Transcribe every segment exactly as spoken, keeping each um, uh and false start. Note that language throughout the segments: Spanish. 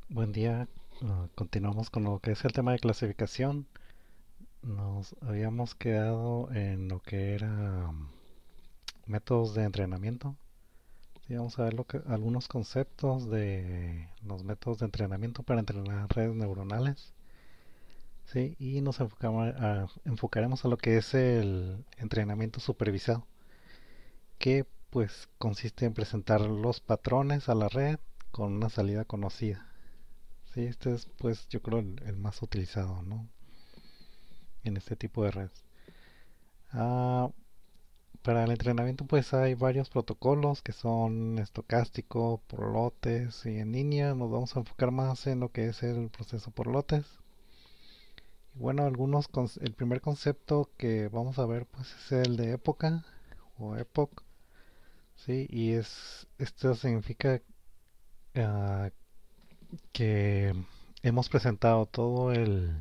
Buen día. Uh, continuamos con lo que es el tema de clasificación. Nos habíamos quedado en lo que era um, métodos de entrenamiento. Sí, vamos a ver lo que, algunos conceptos de los métodos de entrenamiento para entrenar redes neuronales. Sí, y nos enfocamos a- enfocaremos a lo que es el entrenamiento supervisado, que pues consiste en presentar los patrones a la red con una salida conocida. Sí, este es pues yo creo el, el más utilizado, ¿no? En este tipo de redes. Ah, para el entrenamiento pues hay varios protocolos que son estocástico, por lotes y en línea nos vamos a enfocar más en lo que es el proceso por lotes. Y bueno, algunos el primer concepto que vamos a ver pues es el de época o epoch, sí, y es esto significa uh, que hemos presentado todo el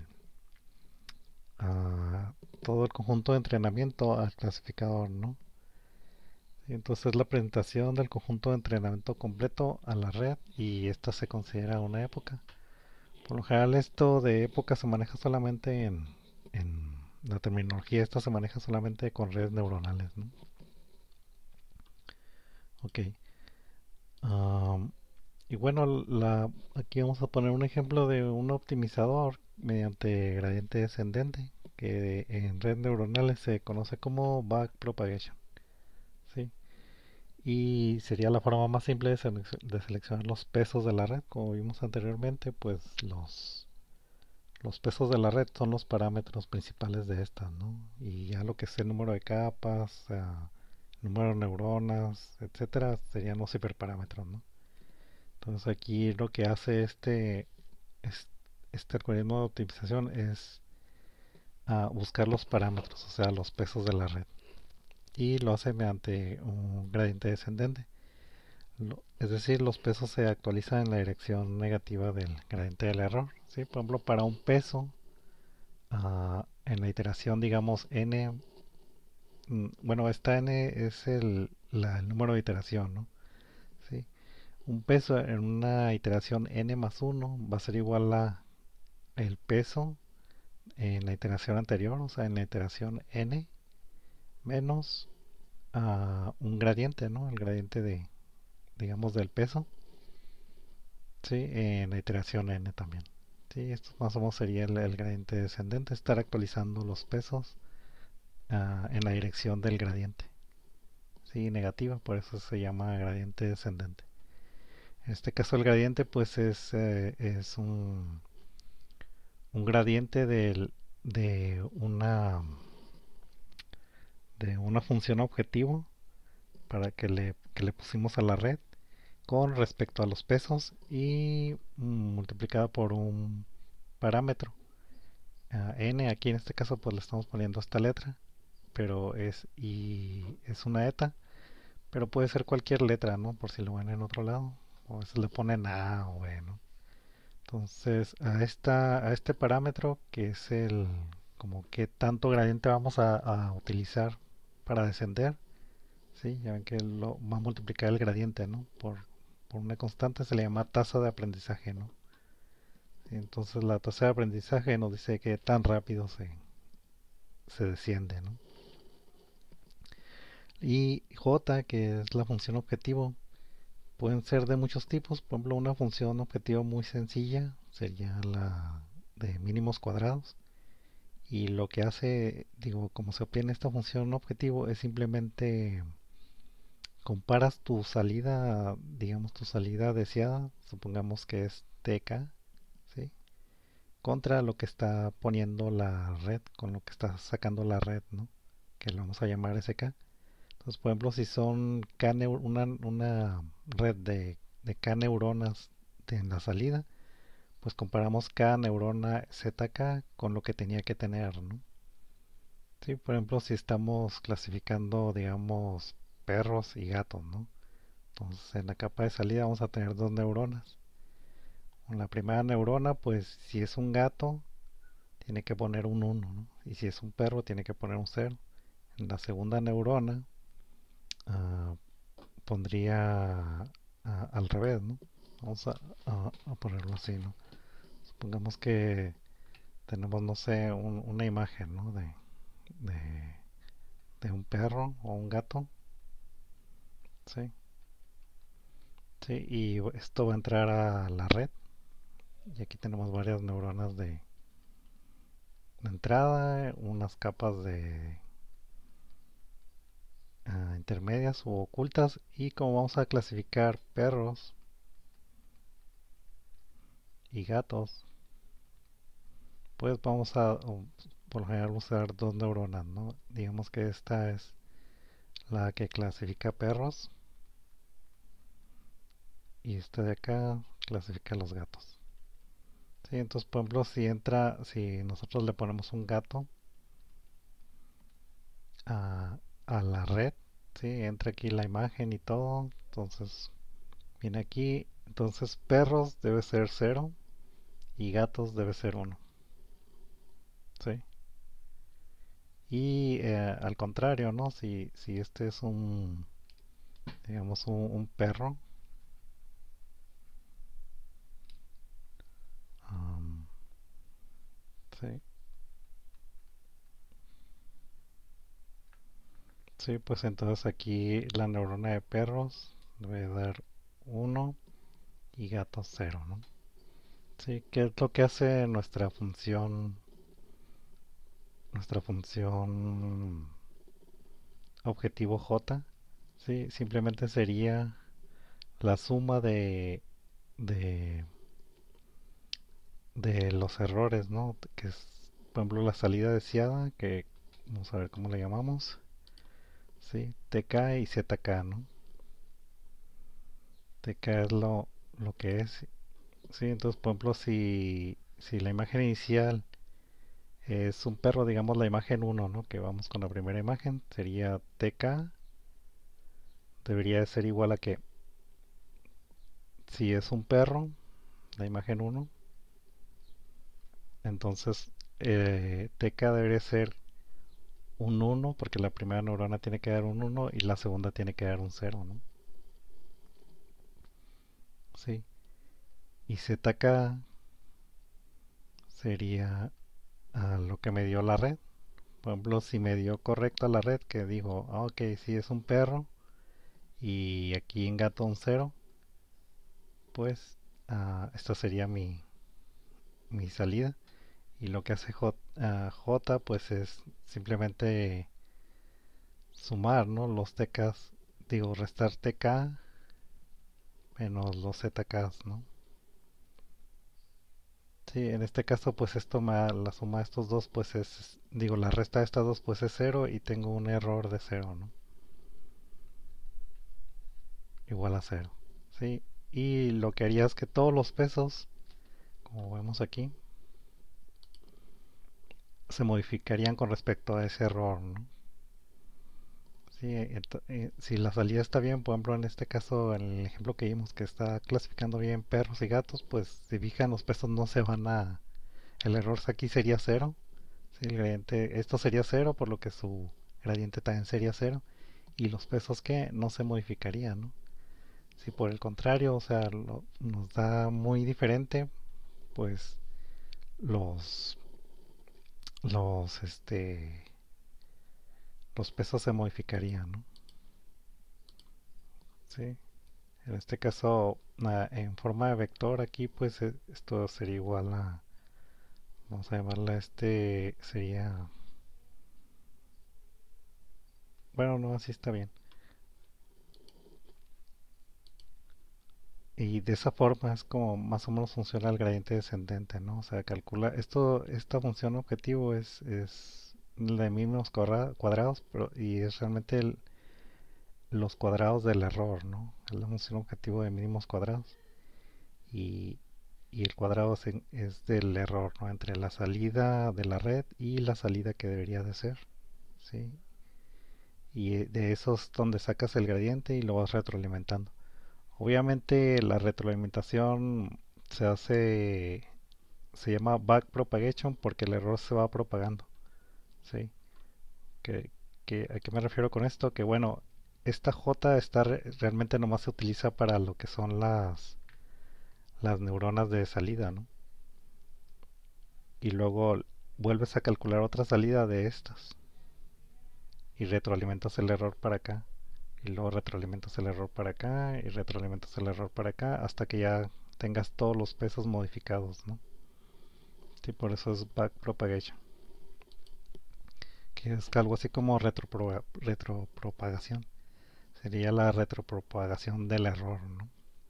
uh, todo el conjunto de entrenamiento al clasificador, ¿no? Entonces la presentación del conjunto de entrenamiento completo a la red y esta se considera una época. Por lo general esto de época se maneja solamente en, en la terminología, esta se maneja solamente con redes neuronales, ¿no? Ok. Um, y bueno, la, aquí vamos a poner un ejemplo de un optimizador mediante gradiente descendente que en redes neuronales se conoce como backpropagation. ¿Sí? Y sería la forma más simple de, selec- de seleccionar los pesos de la red. Como vimos anteriormente, pues los, los pesos de la red son los parámetros principales de esta, ¿no? Y ya lo que es el número de capas, eh, número de neuronas, etcétera, serían los hiperparámetros, ¿no? Entonces aquí lo que hace este, es- este algoritmo de optimización es ah, buscar los parámetros, o sea, los pesos de la red. Y lo hace mediante un gradiente descendente. Lo- es decir, los pesos se actualizan en la dirección negativa del gradiente del error. ¿Sí? Por ejemplo, para un peso, ah, en la iteración, digamos, n, mm, bueno, esta n es el, la- el número de iteración, ¿no? ¿Sí? Un peso en una iteración n más uno va a ser igual a el peso en la iteración anterior, o sea, en la iteración n menos ah, un gradiente, ¿no? El gradiente de, digamos, del peso. Sí, en la iteración n también. Sí, esto más o menos sería el, el gradiente descendente, estar actualizando los pesos ah, en la dirección del gradiente. Sí, negativa, por eso se llama gradiente descendente. En este caso el gradiente pues es, eh, es un, un gradiente del- de, una, de una función objetivo para que le, que le pusimos a la red con respecto a los pesos y mm, multiplicada por un parámetro. Ah, n aquí en este caso pues le estamos poniendo esta letra, pero es y es una eta, pero puede ser cualquier letra, ¿no? Por si lo ven en otro lado, o a veces le ponen a o e, ¿no? Entonces a esta a este parámetro que es el como que tanto gradiente vamos a, a utilizar para descender, sí, ya ven que lo va a multiplicar el gradiente, ¿no? Por por una constante se le llama tasa de aprendizaje, ¿no? Sí, entonces la tasa de aprendizaje nos dice que tan rápido se, se desciende, ¿no? Y J, que es la función objetivo, pueden ser de muchos tipos. Por ejemplo, una función objetivo muy sencilla sería la de mínimos cuadrados. Y lo que hace, digo, como se obtiene esta función objetivo es simplemente comparas tu salida, digamos, tu salida deseada, supongamos que es T K, ¿sí? Contra lo que está poniendo la red, con lo que está sacando la red, ¿no? Que lo vamos a llamar S K. Entonces, por ejemplo, si son K una, una red de, de K neuronas en la salida, pues comparamos K neurona Z K con lo que tenía que tener, ¿no? Sí, por ejemplo, si estamos clasificando, digamos, perros y gatos, ¿no? Entonces, en la capa de salida vamos a tener dos neuronas. En la primera neurona, pues si es un gato, tiene que poner un uno, ¿no? Y si es un perro, tiene que poner un cero. En la segunda neurona, uh, pondría uh, al revés, ¿no? Vamos a, a- a ponerlo así, ¿no? Supongamos que tenemos, no sé, un- una imagen, ¿no? De, de, de un perro o un gato, ¿sí? Sí, y esto va a entrar a la red. Y aquí tenemos varias neuronas de, de entrada, unas capas de uh, intermedias u ocultas. Y como vamos a clasificar perros y gatos, pues vamos a, o, por lo general, usar dos neuronas, ¿no? Digamos que esta es la que clasifica perros y esta de acá clasifica los gatos. Sí, entonces, por ejemplo, si entra, si nosotros le ponemos un gato a, a la red, sí, entra aquí la imagen y todo, entonces viene aquí, entonces perros debe ser cero y gatos debe ser uno, sí. Y eh, al contrario, ¿no? Si, si este es un, digamos, un, un perro, um, sí, sí, pues entonces aquí la neurona de perros debe dar uno y gatos cero, ¿no? Sí, ¿qué es lo que hace nuestra función, nuestra función objetivo J? Sí, simplemente sería la suma de, de, de los errores, ¿no? Que es, por ejemplo, la salida deseada, que vamos a ver cómo le llamamos, ¿sí? T K y Z K, ¿no? T K es lo, lo que es, ¿sí? Entonces, por ejemplo, si, si la imagen inicial es un perro, digamos la imagen uno, ¿no? Que vamos con la primera imagen, sería T K, debería de ser igual a que si es un perro, la imagen uno, entonces eh, T K debería ser un uno porque la primera neurona tiene que dar un uno y la segunda tiene que dar un cero, ¿no? Sí. Y Z K sería a lo que me dio la red. Por ejemplo, si me dio correcta la red, que dijo, ah, ok, si es un perro y aquí en gato un cero, pues uh, esta sería mi, mi salida. Y lo que hace J, uh, J pues es simplemente sumar, ¿no? Los T Ks, digo, restar T K menos los Z Ks, ¿no? Sí, en este caso pues esto me da- la suma de estos dos pues es, digo, la resta de estas dos pues es cero y tengo un error de cero, ¿no? Igual a cero, ¿sí? Y lo que haría es que todos los pesos, como vemos aquí, se modificarían con respecto a ese error, ¿no? Sí, ent- eh, si la salida está bien, por ejemplo, en este caso, en el ejemplo que vimos que está clasificando bien perros y gatos, pues si fijan los pesos no se van a... El error aquí sería cero. Sí, el gradiente, esto sería cero, por lo que su gradiente también sería cero. Y los pesos que no se modificarían, ¿no? Si por el contrario, o sea, lo- nos da muy diferente, pues los, los, este, los pesos se modificarían, ¿no? Sí. En este caso, na- en forma de vector aquí, pues e- esto sería igual a, vamos a llamarla este, sería, bueno, no, así está bien. Y de esa forma es como más o menos funciona el gradiente descendente, ¿no? O sea, calcula, esto, esta función objetivo es, es de mínimos cuadra- cuadrados, pero, y es realmente el- los cuadrados del error, ¿no? Es la función objetivo de mínimos cuadrados. Y, y el cuadrado es, en- es del error, ¿no? Entre la salida de la red y la salida que debería de ser, ¿sí? Y eh, de esos es donde sacas el gradiente y lo vas retroalimentando. Obviamente la retroalimentación se hace, se llama backpropagation porque el error se va propagando, ¿sí? ¿Qué, qué- a qué me refiero con esto? Que bueno, esta J está re- realmente nomás se utiliza para lo que son las, las neuronas de salida, ¿no? Y luego vuelves a calcular otra salida de estas y retroalimentas el error para acá. Y luego retroalimentas el error para acá y retroalimentas el error para acá hasta que ya tengas todos los pesos modificados, ¿no? Sí, por eso es backpropagation, que es algo así como retropro retropropagación. Sería la retropropagación del error, ¿no?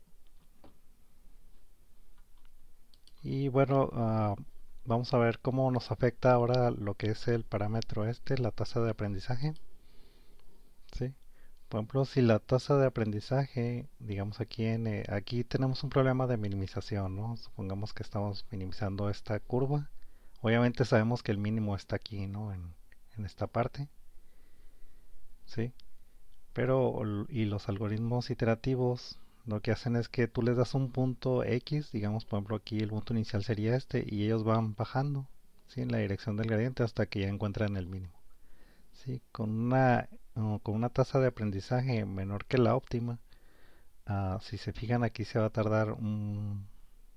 Y bueno, uh, vamos a ver cómo nos afecta ahora lo que es el parámetro este, la tasa de aprendizaje. ¿Sí? Por ejemplo, si la tasa de aprendizaje, digamos aquí en eh, aquí tenemos un problema de minimización, ¿no? Supongamos que estamos minimizando esta curva. Obviamente sabemos que el mínimo está aquí, ¿no? En, en esta parte, ¿sí? Pero y los algoritmos iterativos lo que hacen es que tú les das un punto X, digamos por ejemplo aquí el punto inicial sería este, y ellos van bajando, ¿sí? En la dirección del gradiente hasta que ya encuentran el mínimo. ¿Sí? Con una, uh, con una tasa de aprendizaje menor que la óptima, uh, si se fijan aquí se va a tardar un,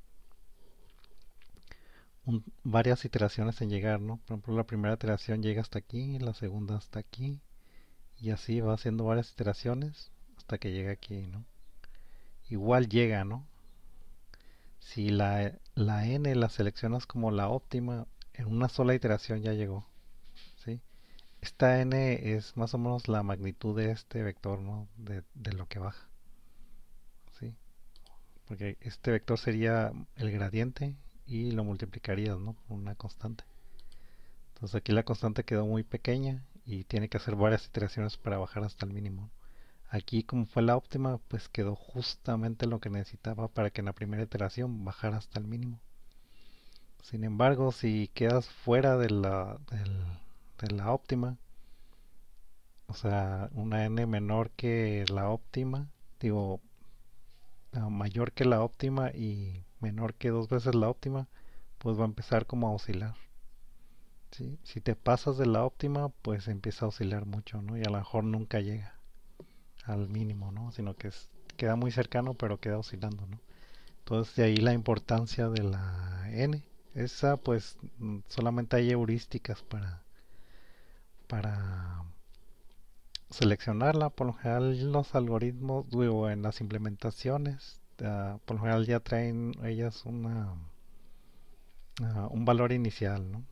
un, varias iteraciones en llegar, ¿no? Por ejemplo la primera iteración llega hasta aquí, la segunda hasta aquí, y así va haciendo varias iteraciones hasta que llega aquí, ¿no? Igual llega, ¿no? Si la, la n la seleccionas como la óptima, en una sola iteración ya llegó, ¿sí? Esta n es más o menos la magnitud de este vector, ¿no? De, de lo que baja, ¿sí? Porque este vector sería el gradiente y lo multiplicarías, ¿no? Por una constante. Entonces aquí la constante quedó muy pequeña y tiene que hacer varias iteraciones para bajar hasta el mínimo. Aquí como fue la óptima, pues quedó justamente lo que necesitaba para que en la primera iteración bajara hasta el mínimo. Sin embargo, si quedas fuera de la, del, de la óptima, o sea, una n menor que la óptima, digo, uh, mayor que la óptima y menor que dos veces la óptima, pues va a empezar como a oscilar. ¿Sí? Si te pasas de la óptima, pues empieza a oscilar mucho, ¿no? Y a lo mejor nunca llega al mínimo, ¿no? Sino que es, queda muy cercano, pero queda oscilando, ¿no? Entonces de ahí la importancia de la n. Esa pues solamente hay heurísticas para, para seleccionarla. Por lo general los algoritmos, digo, en las implementaciones, uh, por lo general ya traen ellas una, uh, un valor inicial, ¿no?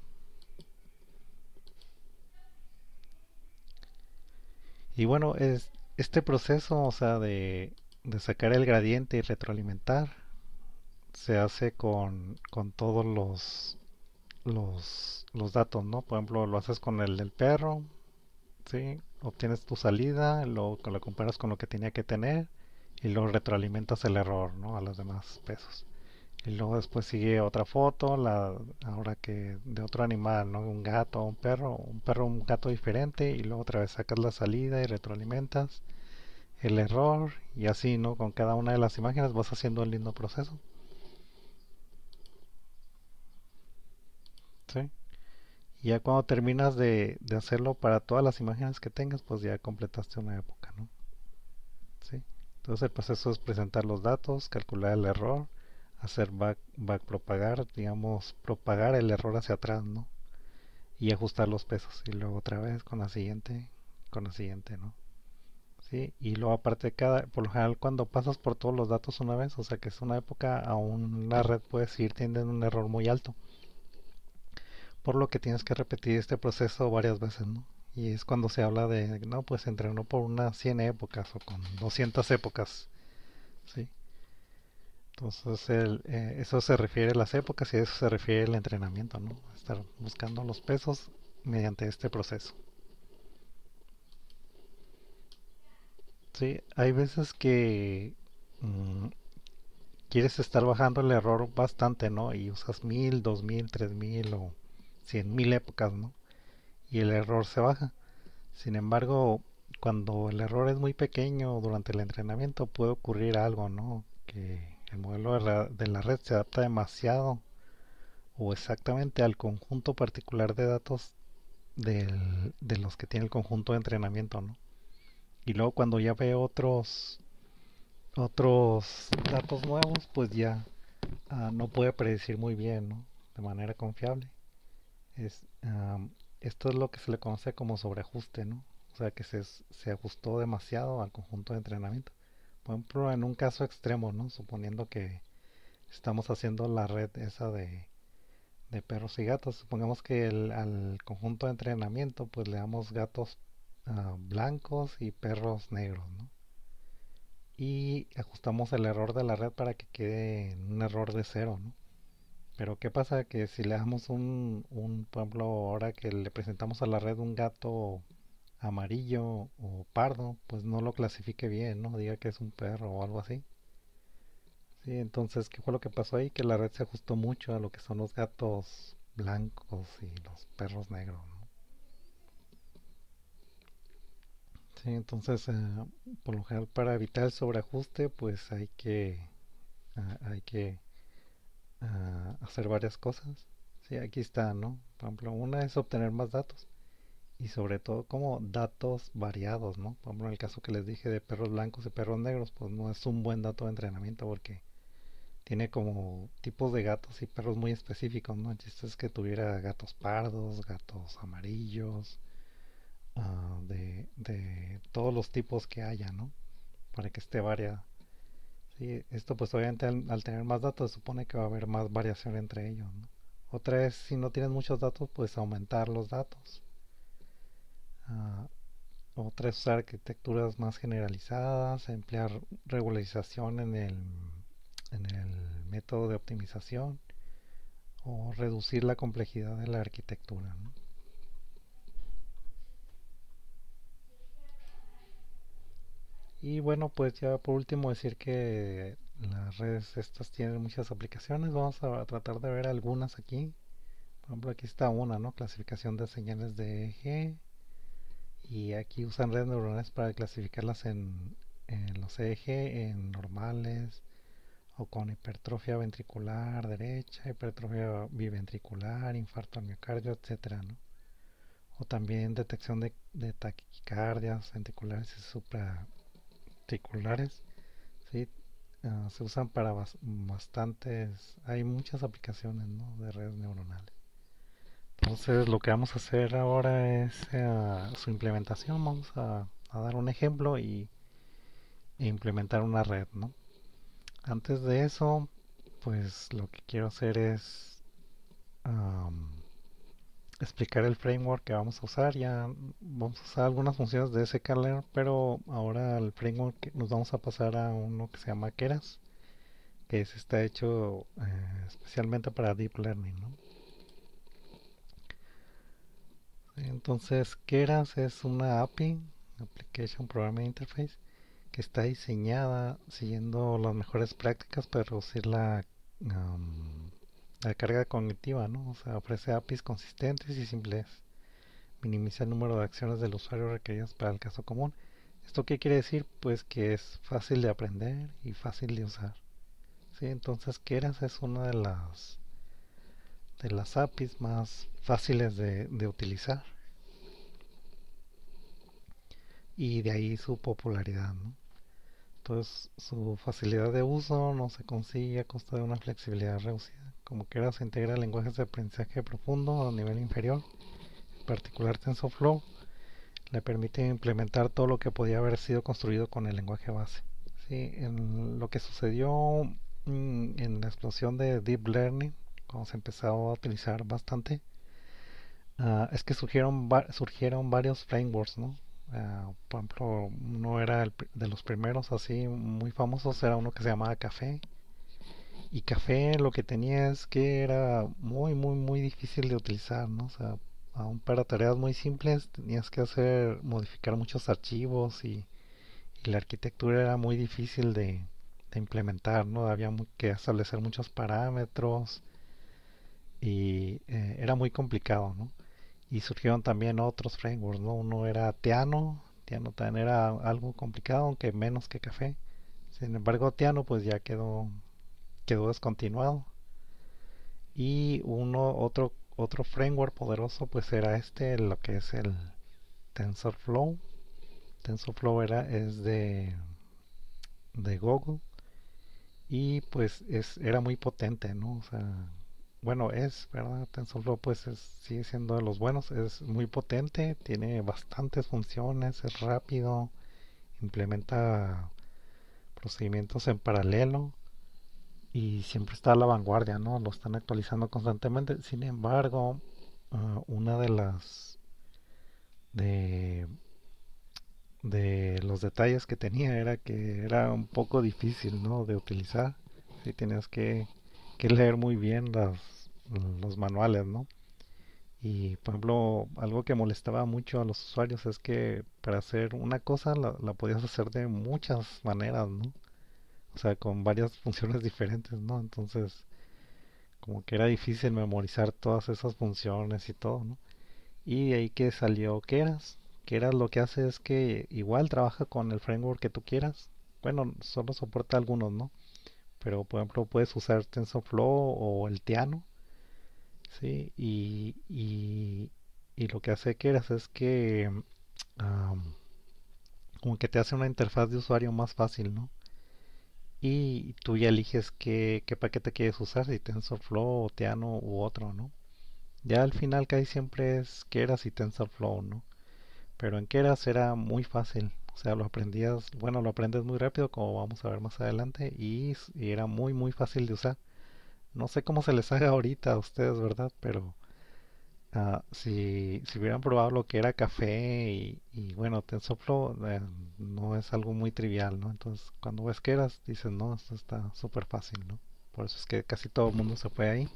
Y bueno, es, este proceso, o sea, de, de sacar el gradiente y retroalimentar, se hace con, con todos los, los, los datos, ¿no? Por ejemplo, lo haces con el del perro, ¿sí? Obtienes tu salida, lo, lo comparas con lo que tenía que tener y luego retroalimentas el error, ¿no? A los demás pesos. Y luego después sigue otra foto, la, ahora que de otro animal, ¿no? Un gato, un perro, un perro, un gato diferente y luego otra vez sacas la salida y retroalimentas el error y así, ¿no? Con cada una de las imágenes vas haciendo el lindo proceso. ¿Sí? Y ya cuando terminas de, de hacerlo para todas las imágenes que tengas, pues ya completaste una época, ¿no? ¿Sí? Entonces el proceso es presentar los datos, calcular el error, hacer back, back propagar, digamos, propagar el error hacia atrás, ¿no? Y ajustar los pesos. Y luego otra vez con la siguiente, con la siguiente, ¿no? ¿Sí? Y luego aparte de cada, por lo general cuando pasas por todos los datos una vez, o sea que es una época, aún la red puede seguir teniendo un error muy alto. Por lo que tienes que repetir este proceso varias veces, ¿no? Y es cuando se habla de, no, pues entrenó por unas cien épocas o con doscientas épocas, ¿sí? Entonces el, eh, eso se refiere a las épocas y a eso se refiere el entrenamiento, ¿no? Estar buscando los pesos mediante este proceso. Sí, hay veces que mm, quieres estar bajando el error bastante, ¿no? Y usas mil, dos mil, tres mil o cien mil épocas, ¿no? Y el error se baja. Sin embargo, cuando el error es muy pequeño durante el entrenamiento puede ocurrir algo, ¿no? Que el modelo de la, de la red se adapta demasiado o exactamente al conjunto particular de datos del, de los que tiene el conjunto de entrenamiento, ¿no? Y luego cuando ya ve otros otros datos nuevos, pues ya ah, no puede predecir muy bien, ¿no? De manera confiable. Es, am, esto es lo que se le conoce como sobreajuste, ¿no? O sea que se, se ajustó demasiado al conjunto de entrenamiento. Por ejemplo, en un caso extremo, ¿no? Suponiendo que estamos haciendo la red esa de, de perros y gatos. Supongamos que el, al conjunto de entrenamiento pues le damos gatos ah, blancos y perros negros, ¿no? Y ajustamos el error de la red para que quede en un error de cero, ¿no? Pero ¿qué pasa? Que si le damos un, un, por ejemplo, ahora que le presentamos a la red un gato amarillo o pardo, pues no lo clasifique bien, ¿no? Diga que es un perro o algo así. Sí, entonces, ¿qué fue lo que pasó ahí? Que la red se ajustó mucho a lo que son los gatos blancos y los perros negros, ¿no? Sí, entonces, eh, por lo general, para evitar el sobreajuste, pues hay que, ah, hay que ah, hacer varias cosas. Sí, aquí está, ¿no? Por ejemplo, una es obtener más datos y sobre todo como datos variados, ¿no? Por ejemplo, en el caso que les dije de perros blancos y perros negros, pues no es un buen dato de entrenamiento porque tiene como tipos de gatos y perros muy específicos, ¿no? El chiste es que tuviera gatos pardos, gatos amarillos, uh, de, de todos los tipos que haya, ¿no? Para que esté variado. Sí, esto pues obviamente al, al, tener más datos se supone que va a haber más variación entre ellos, ¿no? Otra es si no tienes muchos datos, pues aumentar los datos. Uh, Otra es usar arquitecturas más generalizadas, emplear regularización en el, en el método de optimización o reducir la complejidad de la arquitectura, ¿no? Y bueno, pues ya por último decir que las redes estas tienen muchas aplicaciones. Vamos a tratar de ver algunas aquí. Por ejemplo, aquí está una, ¿no? Clasificación de señales de E G. Y aquí usan redes neuronales para clasificarlas en, en los E G, en normales, o con hipertrofia ventricular derecha, hipertrofia biventricular, infarto al miocardio, etcétera, ¿no? O también detección de, de taquicardias ventriculares y supraarticulares, ¿sí? Uh, se usan para bas bastantes, hay muchas aplicaciones, ¿no? De redes neuronales. Entonces lo que vamos a hacer ahora es uh, su implementación, vamos a, a, dar un ejemplo y e implementar una red, ¿no? Antes de eso, pues lo que quiero hacer es um, explicar el framework que vamos a usar. Ya vamos a usar algunas funciones de sklearn, pero ahora el framework nos vamos a pasar a uno que se llama Keras, que es, está hecho eh, especialmente para Deep Learning, ¿no? Entonces, Keras es una A P I, Application Programming Interface, que está diseñada siguiendo las mejores prácticas para reducir la, um, la carga cognitiva, ¿no? O sea, ofrece A P Is consistentes y simples, minimiza el número de acciones del usuario requeridas para el caso común. ¿Esto qué quiere decir? Pues que es fácil de aprender y fácil de usar. ¿Sí? Entonces, Keras es una de las de las A P Is más fáciles de, de utilizar y de ahí su popularidad, ¿no? Entonces, su facilidad de uso no se consigue a costa de una flexibilidad reducida. Como Keras se integra lenguajes de aprendizaje profundo a nivel inferior, en particular TensorFlow, le permite implementar todo lo que podía haber sido construido con el lenguaje base. Sí, en lo que sucedió mm, en la explosión de Deep Learning, cuando se empezó a utilizar bastante, uh, es que surgieron, va surgieron varios frameworks, ¿no? Uh, por ejemplo, uno era el de los primeros así muy famosos, era uno que se llamaba Café. Y Café lo que tenía es que era muy, muy, muy difícil de utilizar, ¿no? O sea, aún para tareas muy simples tenías que hacer, modificar muchos archivos y, y la arquitectura era muy difícil de, de implementar, ¿no? Había que establecer muchos parámetros y eh, era muy complicado, ¿no? Y surgieron también otros frameworks, ¿no? Uno era Teano, Teano también era algo complicado, aunque menos que Café. Sin embargo, Teano pues ya quedó, quedó descontinuado. Y uno, otro, otro framework poderoso pues era este, lo que es el TensorFlow. TensorFlow era, es de, de Google y pues es, era muy potente, ¿no? O sea, bueno, es, ¿verdad? TensorFlow pues es- sigue siendo de los buenos, es muy potente, tiene bastantes funciones, es rápido, implementa procedimientos en paralelo y siempre está a la vanguardia, ¿no? Lo están actualizando constantemente. Sin embargo, uh, una de las de, de los detalles que tenía era que era un poco difícil, ¿no? De utilizar. Sí, tenías que, que leer muy bien las, los manuales, ¿no? Y por ejemplo, algo que molestaba mucho a los usuarios es que para hacer una cosa la, la podías hacer de muchas maneras, ¿no? O sea, con varias funciones diferentes, ¿no? Entonces, como que era difícil memorizar todas esas funciones y todo, ¿no? Y de ahí que salió Keras. Keras lo que hace es que igual trabaja con el framework que tú quieras. Bueno, solo soporta algunos, ¿no? Pero por ejemplo puedes usar TensorFlow o el Tiano, ¿sí? Y, y, y lo que hace Keras es que um, como que te hace una interfaz de usuario más fácil, ¿no? Y tú ya eliges qué, qué paquete quieres usar, si TensorFlow o Tiano u otro, ¿no? Ya al final casi siempre es Keras y TensorFlow, ¿no? Pero en Keras era muy fácil. O sea, lo aprendías, bueno, lo aprendes muy rápido, como vamos a ver más adelante, y, y era muy, muy fácil de usar. No sé cómo se les haga ahorita a ustedes, ¿verdad? Pero ah, si, si hubieran probado lo que era café y, y bueno, TensorFlow eh, no es algo muy trivial, ¿no? Entonces, cuando ves Keras, dices, no, esto está súper fácil, ¿no? Por eso es que casi todo el mundo se fue ahí.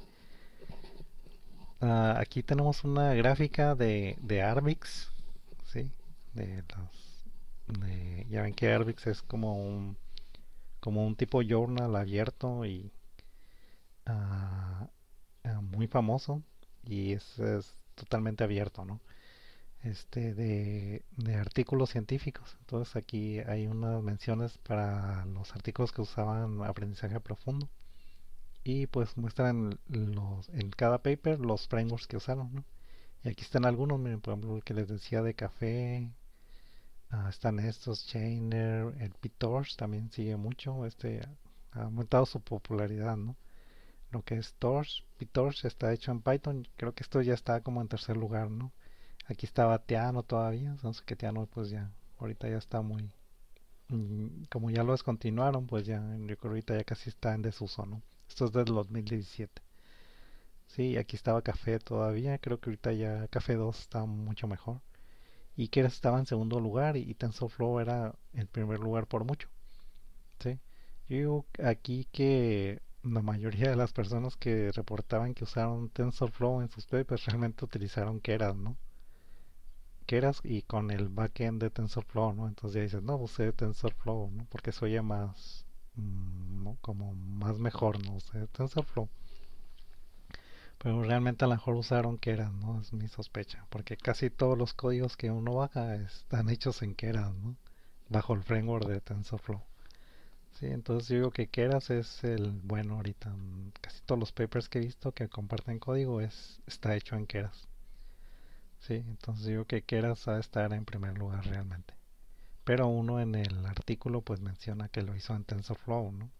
Ah, aquí tenemos una gráfica de, de Arbix, ¿sí? De los, de- ya ven que Arbix es como un, como un tipo journal abierto y ah, ah, muy famoso y es, es totalmente abierto, ¿no? Este de, de artículos científicos. Entonces aquí hay unas menciones para los artículos que usaban aprendizaje profundo y pues muestran los, en cada paper los frameworks que usaron, ¿no? Y aquí están algunos, miren, por ejemplo, el que les decía de café. Ah, están estos, Chainer, el PyTorch también sigue mucho. Este ha aumentado su popularidad, ¿no? Lo que es Torch, PyTorch está hecho en Python. Creo que esto ya está como en tercer lugar, ¿no? Aquí estaba Tiano todavía, entonces que Tiano pues ya, ahorita ya está muy, mm, como ya lo descontinuaron, pues ya, yo creo que ahorita ya casi está en desuso, ¿no? Esto es del dos mil diecisiete. Sí, aquí estaba Café todavía, creo que ahorita ya Café dos está mucho mejor. Y Keras estaba en segundo lugar y TensorFlow era el primer lugar por mucho, ¿sí? Yo digo aquí que la mayoría de las personas que reportaban que usaron TensorFlow en sus papers realmente utilizaron Keras, ¿no? Keras y con el backend de TensorFlow, ¿no? Entonces ya dices, no, usé TensorFlow, ¿no? Porque se oye más, mm, ¿no? Como más mejor, ¿no? Usé TensorFlow. Pero realmente a lo mejor usaron Keras, ¿no? Es mi sospecha. Porque casi todos los códigos que uno baja están hechos en Keras, ¿no? Bajo el framework de TensorFlow. Sí, entonces yo digo que Keras es el bueno ahorita. Mm, Casi todos los papers que he visto que comparten código es, está hecho en Keras. Sí, entonces yo digo que Keras va a estar en primer lugar realmente. Pero uno en el artículo pues menciona que lo hizo en TensorFlow, ¿no?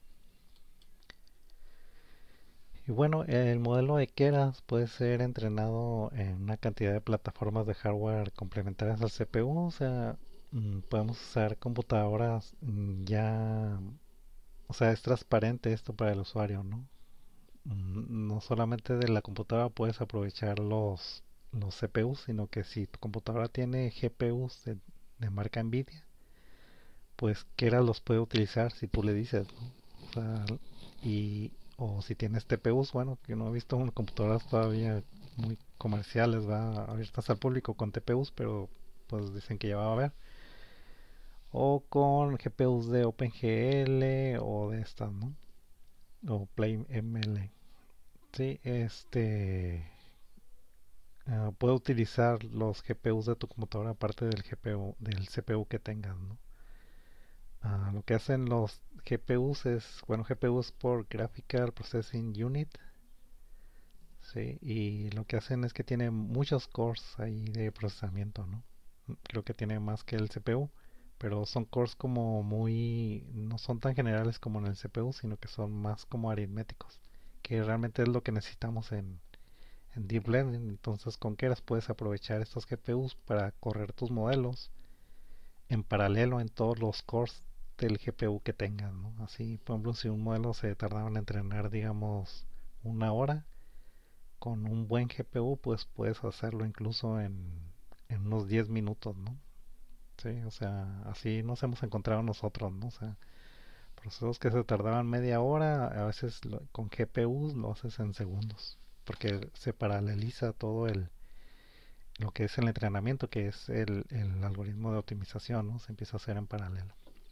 Y bueno, el modelo de Keras puede ser entrenado en una cantidad de plataformas de hardware complementarias al C P U, o sea, mm, podemos usar computadoras mm, ya, o sea, es transparente esto para el usuario, ¿no? Mm, No solamente de la computadora puedes aprovechar los, los C P Us, sino que si tu computadora tiene G P Us de, de marca Nvidia, pues Keras los puede utilizar si tú le dices, ¿no? O sea, y, o si tienes T P Us, bueno, que no he visto unas computadoras todavía muy comerciales, va abiertas al público con T P Us, pero pues dicen que ya va a haber. O con G P Us de OpenGL o de estas, ¿no? O PlayML. Sí, este ah, puede utilizar los G P Us de tu computadora aparte del G P U, del C P U que tengas, ¿no? Ah, lo que hacen los G P Us es, bueno, G P Us por Graphical Processing Unit, ¿sí? Y lo que hacen es que tiene muchos cores ahí de procesamiento, ¿no? Creo que tiene más que el C P U, pero son cores como muy, no son tan generales como en el C P U, sino que son más como aritméticos, que realmente es lo que necesitamos en, en Deep Learning. Entonces con Keras puedes aprovechar estos G P Us para correr tus modelos en paralelo en todos los cores del G P U que tengas, ¿no? Así, por ejemplo, si un modelo se tardaba en entrenar, digamos, una hora, con un buen G P U, pues puedes hacerlo incluso en, en unos diez minutos, ¿no? Sí, o sea, así nos hemos encontrado nosotros, ¿no? O sea, procesos que se tardaban media hora, a veces lo- con G P Us lo haces en segundos, porque se paraleliza todo el, lo que es el entrenamiento, que es el, el algoritmo de optimización, ¿no? Se empieza a hacer en paralelo.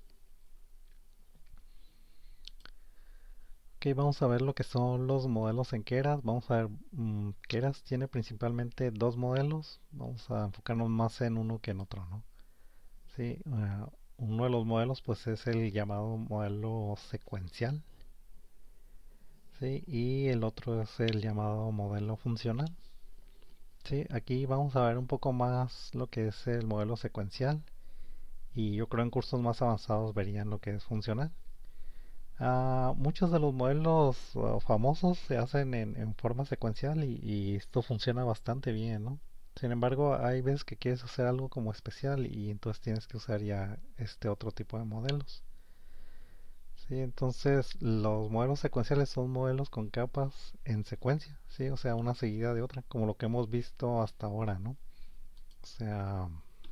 Ok, vamos a ver lo que son los modelos en Keras. Vamos a ver, mm, Keras tiene principalmente dos modelos. Vamos a enfocarnos más en uno que en otro, ¿no? Sí, uh, uno de los modelos pues es el llamado modelo secuencial, ¿sí? Y el otro es el llamado modelo funcional. Sí, aquí vamos a ver un poco más lo que es el modelo secuencial y yo creo en cursos más avanzados verían lo que es funcional. Ah, muchos de los modelos uh, famosos se hacen en, en forma secuencial y, y esto funciona bastante bien, ¿no? Sin embargo, hay veces que quieres hacer algo como especial y entonces tienes que usar ya este otro tipo de modelos. Sí, entonces los modelos secuenciales son modelos con capas en secuencia, sí, o sea, una seguida de otra, como lo que hemos visto hasta ahora, ¿no? O sea,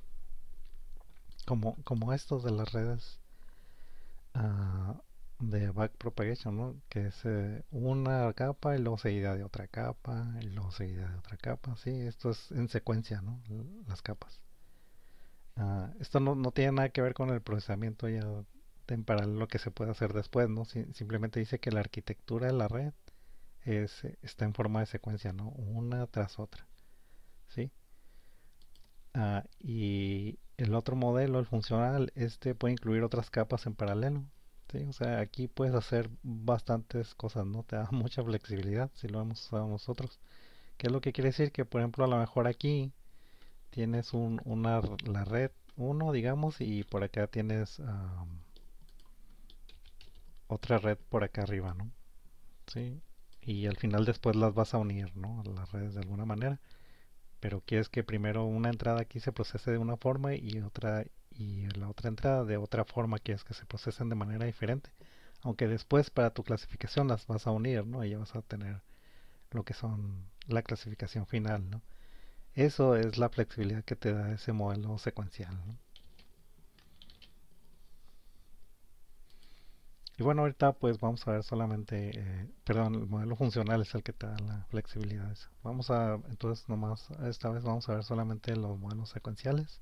como, como estos de las redes uh, de backpropagation, ¿no? Que es eh, una capa y luego seguida de otra capa y luego seguida de otra capa, sí, esto es en secuencia, ¿no? Las capas. Uh, esto no, no tiene nada que ver con el procesamiento ya en paralelo que se puede hacer después, ¿no? Si, simplemente dice que la arquitectura de la red es, está en forma de secuencia, ¿no? Una tras otra, ¿sí? Ah, y el otro modelo, el funcional, este puede incluir otras capas en paralelo, ¿sí? O sea, aquí puedes hacer bastantes cosas, ¿no? Te da mucha flexibilidad si lo hemos usado nosotros. ¿Qué es lo que quiere decir? Que, por ejemplo, a lo mejor aquí tienes un, una, la red uno digamos, y por acá tienes um, otra red por acá arriba, ¿no? ¿Sí? Y al final después las vas a unir, ¿no? A las redes de alguna manera. Pero quieres que primero una entrada aquí se procese de una forma y otra y la otra entrada de otra forma, quieres que se procesen de manera diferente. Aunque después para tu clasificación las vas a unir, ¿no? Y ya vas a tener lo que son la clasificación final, ¿no? Eso es la flexibilidad que te da ese modelo secuencial, ¿no? Y bueno, ahorita pues vamos a ver solamente, eh, perdón, el modelo funcional es el que te da la flexibilidad esa. Vamos a, entonces nomás, esta vez vamos a ver solamente los modelos secuenciales.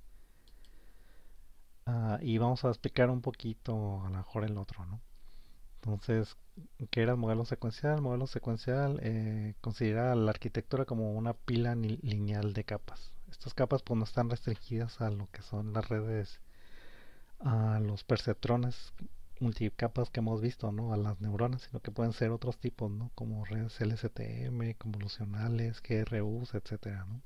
Ah, y vamos a explicar un poquito a lo mejor el otro, ¿no? Entonces, ¿qué era el modelo secuencial? El modelo secuencial eh, considera la arquitectura como una pila lineal de capas. Estas capas pues no están restringidas a lo que son las redes, a los perceptrones multicapas que hemos visto, ¿no? A las neuronas, sino que pueden ser otros tipos, ¿no? Como redes L S T M, convolucionales, G R Us, etcétera, ¿no?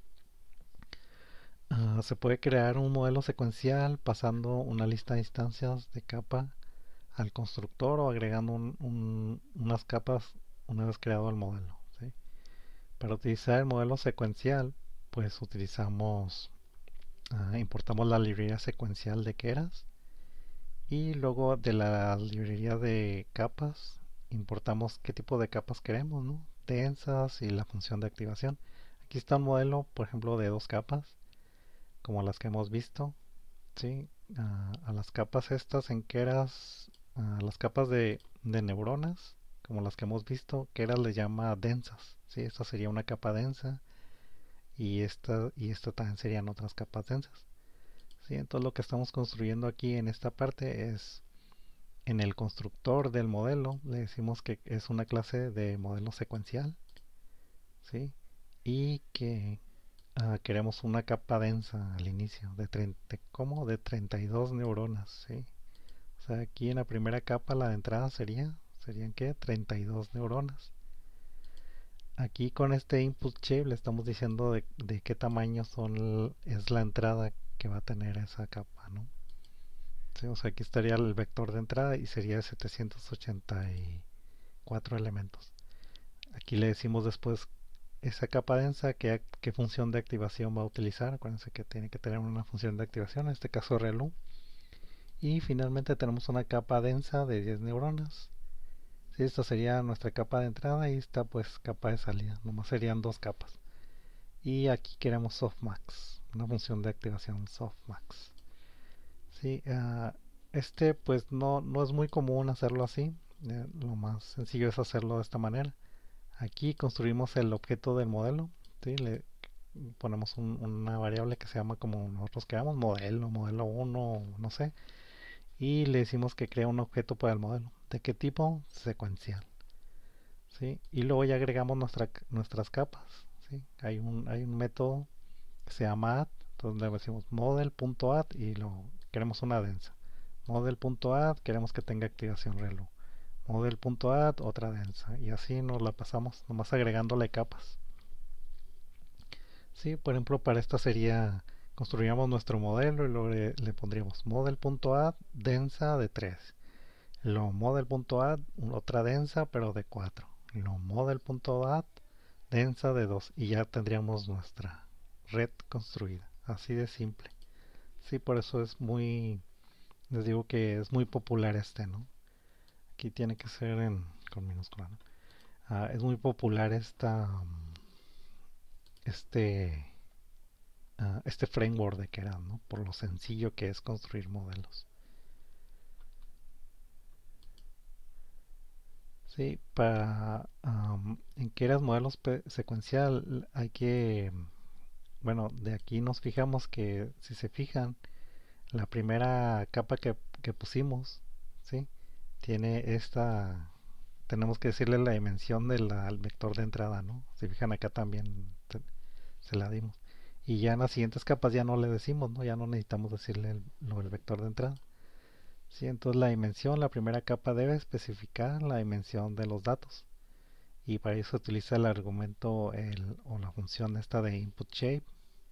Ah, se puede crear un modelo secuencial pasando una lista de instancias de capa al constructor o agregando un- un- unas capas una vez creado el modelo, ¿sí? Para utilizar el modelo secuencial, pues utilizamos, ah, importamos la librería secuencial de Keras y luego de la librería de capas importamos qué tipo de capas queremos, ¿no? Densas y la función de activación. Aquí está un modelo, por ejemplo, de dos capas, como las que hemos visto, ¿sí? A, a las capas estas en Keras, a las capas de, de neuronas, como las que hemos visto, Keras le llama densas, ¿sí? Esta sería una capa densa y esta, y esta también serían otras capas densas, ¿sí? Entonces lo que estamos construyendo aquí en esta parte es en el constructor del modelo, le decimos que es una clase de modelo secuencial, ¿sí? Y que ah, queremos una capa densa al inicio de treinta, ¿cómo? De treinta y dos neuronas, ¿sí? O sea, aquí en la primera capa la de entrada sería, ¿serían qué? treinta y dos neuronas. Aquí con este input shape le estamos diciendo de, de qué tamaño son, es la entrada que va a tener esa capa, ¿no? Sí, o sea, aquí estaría el vector de entrada y sería de setecientos ochenta y cuatro elementos. Aquí le decimos después esa capa densa, qué, qué función de activación va a utilizar. Acuérdense que tiene que tener una función de activación, en este caso relu. Y finalmente tenemos una capa densa de diez neuronas. Sí, esta sería nuestra capa de entrada y esta pues capa de salida. Nomás serían dos capas. Y aquí queremos softmax, una función de activación softmax. Sí, uh, este pues no, no es muy común hacerlo así. Eh, lo más sencillo es hacerlo de esta manera. Aquí construimos el objeto del modelo. ¿Sí? Le ponemos un, una variable que se llama como nosotros queramos, modelo, modelo uno, no sé. Y le decimos que crea un objeto para el modelo. ¿De qué tipo? Secuencial. ¿Sí? Y luego ya agregamos nuestra, nuestras capas. ¿Sí? Hay, un, hay un método que se llama add. Entonces le decimos model.add y lo queremos una densa. Model.add queremos que tenga activación relu. Model.add otra densa. Y así nos la pasamos, nomás agregándole capas. Sí, por ejemplo, para esta sería, construiríamos nuestro modelo y luego le, le pondríamos model.add densa de tres. Lo model.add otra densa pero de cuatro. Lo model.add densa de dos. Y ya tendríamos nuestra red construida. Así de simple. Sí, por eso es muy, les digo que es muy popular este, ¿no? Aquí tiene que ser en, con minúscula, ¿no? Ah, es muy popular esta, este, uh, este framework de Keras, ¿no? Por lo sencillo que es construir modelos. Sí, para um, en Keras modelos secuencial hay que, bueno, de aquí nos fijamos que si se fijan, la primera capa que, que pusimos, ¿sí? Tiene esta, tenemos que decirle la dimensión del vector de entrada, ¿no? Si fijan acá también te, se la dimos. Y ya en las siguientes capas ya no le decimos, ¿no? Ya no necesitamos decirle el, lo del vector de entrada. Sí, entonces la dimensión, la primera capa debe especificar la dimensión de los datos. Y para eso utiliza el argumento el, o la función esta de input shape.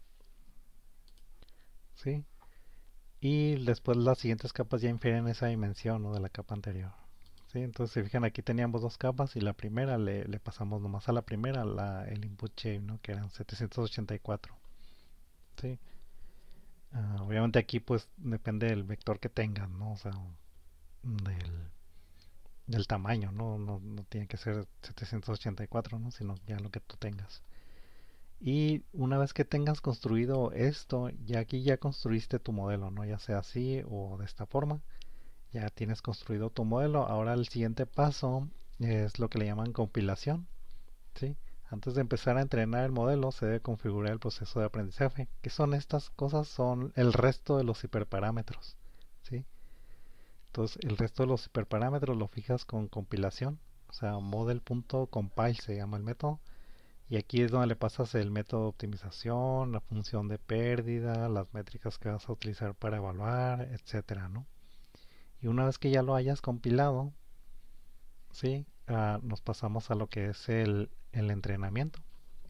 ¿Sí? Y después las siguientes capas ya infieren esa dimensión, ¿no? De la capa anterior. ¿Sí? Entonces si fijan aquí teníamos dos capas y la primera le, le pasamos nomás a la primera la, el input shape, ¿no? Que eran setecientos ochenta y cuatro. ¿Sí? Uh, obviamente aquí pues depende del vector que tengan, ¿no? O sea, del, del tamaño, ¿no? No, no tiene que ser setecientos ochenta y cuatro, ¿no? Sino ya lo que tú tengas. Y una vez que tengas construido esto, ya aquí ya construiste tu modelo, ¿no? Ya sea así o de esta forma. Ya tienes construido tu modelo. Ahora el siguiente paso es lo que le llaman compilación, ¿sí? Antes de empezar a entrenar el modelo se debe configurar el proceso de aprendizaje. ¿Qué son estas cosas? Son el resto de los hiperparámetros, ¿sí? Entonces el resto de los hiperparámetros lo fijas con compilación. O sea, model.compile se llama el método. Y aquí es donde le pasas el método de optimización, la función de pérdida, las métricas que vas a utilizar para evaluar, etcétera, ¿no? Y una vez que ya lo hayas compilado, ¿sí? Uh, nos pasamos a lo que es el, el entrenamiento.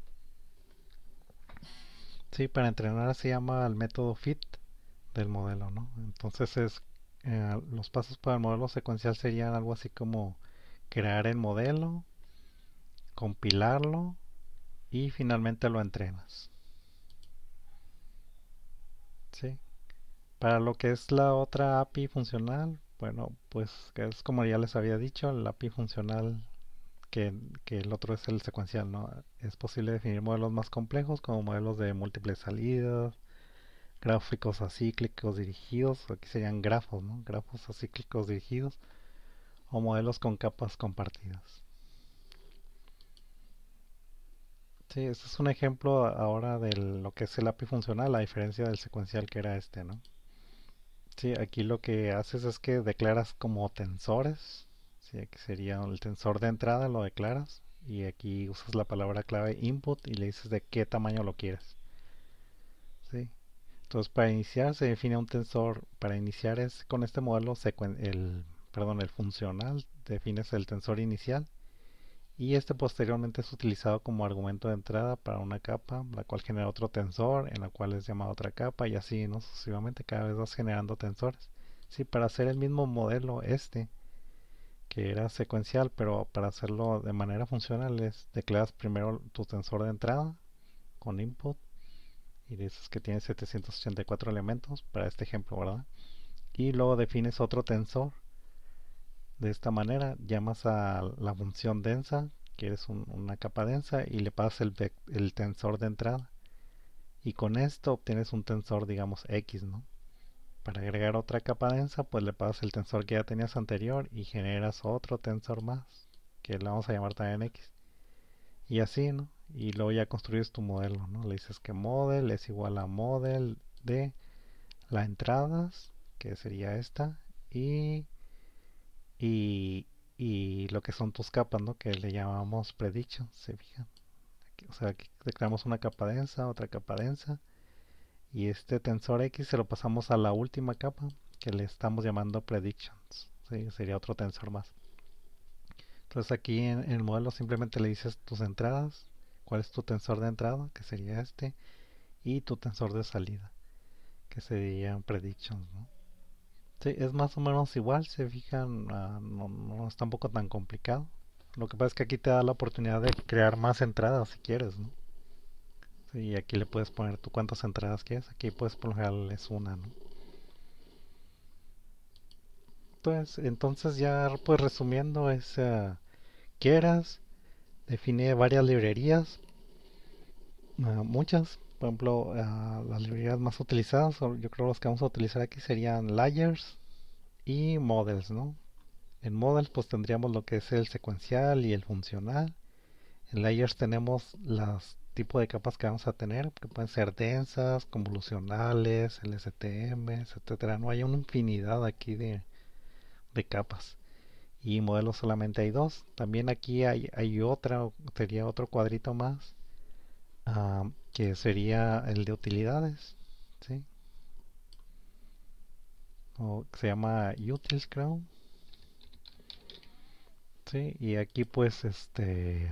Sí, para entrenar se llama el método fit del modelo, ¿no? Entonces es eh, los pasos para el modelo secuencial serían algo así como crear el modelo, compilarlo y finalmente lo entrenas. ¿Sí? Para lo que es la otra A P I funcional, bueno, pues que es como ya les había dicho, el A P I funcional que, que el otro es el secuencial, ¿no? Es posible definir modelos más complejos como modelos de múltiples salidas, gráficos acíclicos dirigidos, aquí serían grafos, ¿no? Grafos acíclicos dirigidos o modelos con capas compartidas. Sí, este es un ejemplo ahora de lo que es el A P I funcional, a diferencia del secuencial que era este, ¿no? Sí, aquí lo que haces es que declaras como tensores. Sí, aquí sería el tensor de entrada, lo declaras. Y aquí usas la palabra clave input y le dices de qué tamaño lo quieres. Sí. Entonces para iniciar se define un tensor. Para iniciar es con este modelo el, perdón, el funcional. Defines el tensor inicial. Y este posteriormente es utilizado como argumento de entrada para una capa, la cual genera otro tensor, en la cual es llamada otra capa y así, ¿no? Sucesivamente cada vez vas generando tensores. Sí, para hacer el mismo modelo este, que era secuencial, pero para hacerlo de manera funcional es declaras primero tu tensor de entrada con input y dices que tiene setecientos ochenta y cuatro elementos para este ejemplo, ¿verdad? Y luego defines otro tensor. De esta manera llamas a la función densa, que es un- una capa densa, y le pasas el, vec- el tensor de entrada. Y con esto obtienes un tensor, digamos, X, ¿no? Para agregar otra capa densa, pues le pasas el tensor que ya tenías anterior y generas otro tensor más, que le vamos a llamar también X. Y así, ¿no? Y luego ya construyes tu modelo, ¿no? Le dices que model es igual a model de la entradas, que sería esta, y, y, y lo que son tus capas, ¿no? Que le llamamos prediction, ¿se fijan? O sea, aquí creamos una capa densa, otra capa densa, y este tensor X se lo pasamos a la última capa, que le estamos llamando predictions, ¿sí? Sería otro tensor más. Entonces aquí en, en el modelo simplemente le dices tus entradas, cuál es tu tensor de entrada, que sería este, y tu tensor de salida, que serían predictions, ¿no? Sí, es más o menos igual, se fijan, uh, no, no es tampoco tan complicado. Lo que pasa es que aquí te da la oportunidad de crear más entradas si quieres, ¿no? Sí, y aquí le puedes poner tú cuántas entradas quieres. Aquí puedes ponerles una, ¿no? Entonces, entonces ya pues resumiendo es uh, quieras, define varias librerías, uh, muchas. Por ejemplo, uh, las librerías más utilizadas, o yo creo las que vamos a utilizar aquí serían layers y models, ¿no? En models pues tendríamos lo que es el secuencial y el funcional. En layers tenemos los tipos de capas que vamos a tener, que pueden ser densas, convolucionales, L S T M, etcétera. No hay una infinidad aquí de, de capas. Y modelos solamente hay dos. También aquí hay, hay otra, sería otro cuadrito más, uh, que sería el de utilidades, ¿sí? O se llama utils, creo. Sí, y aquí pues este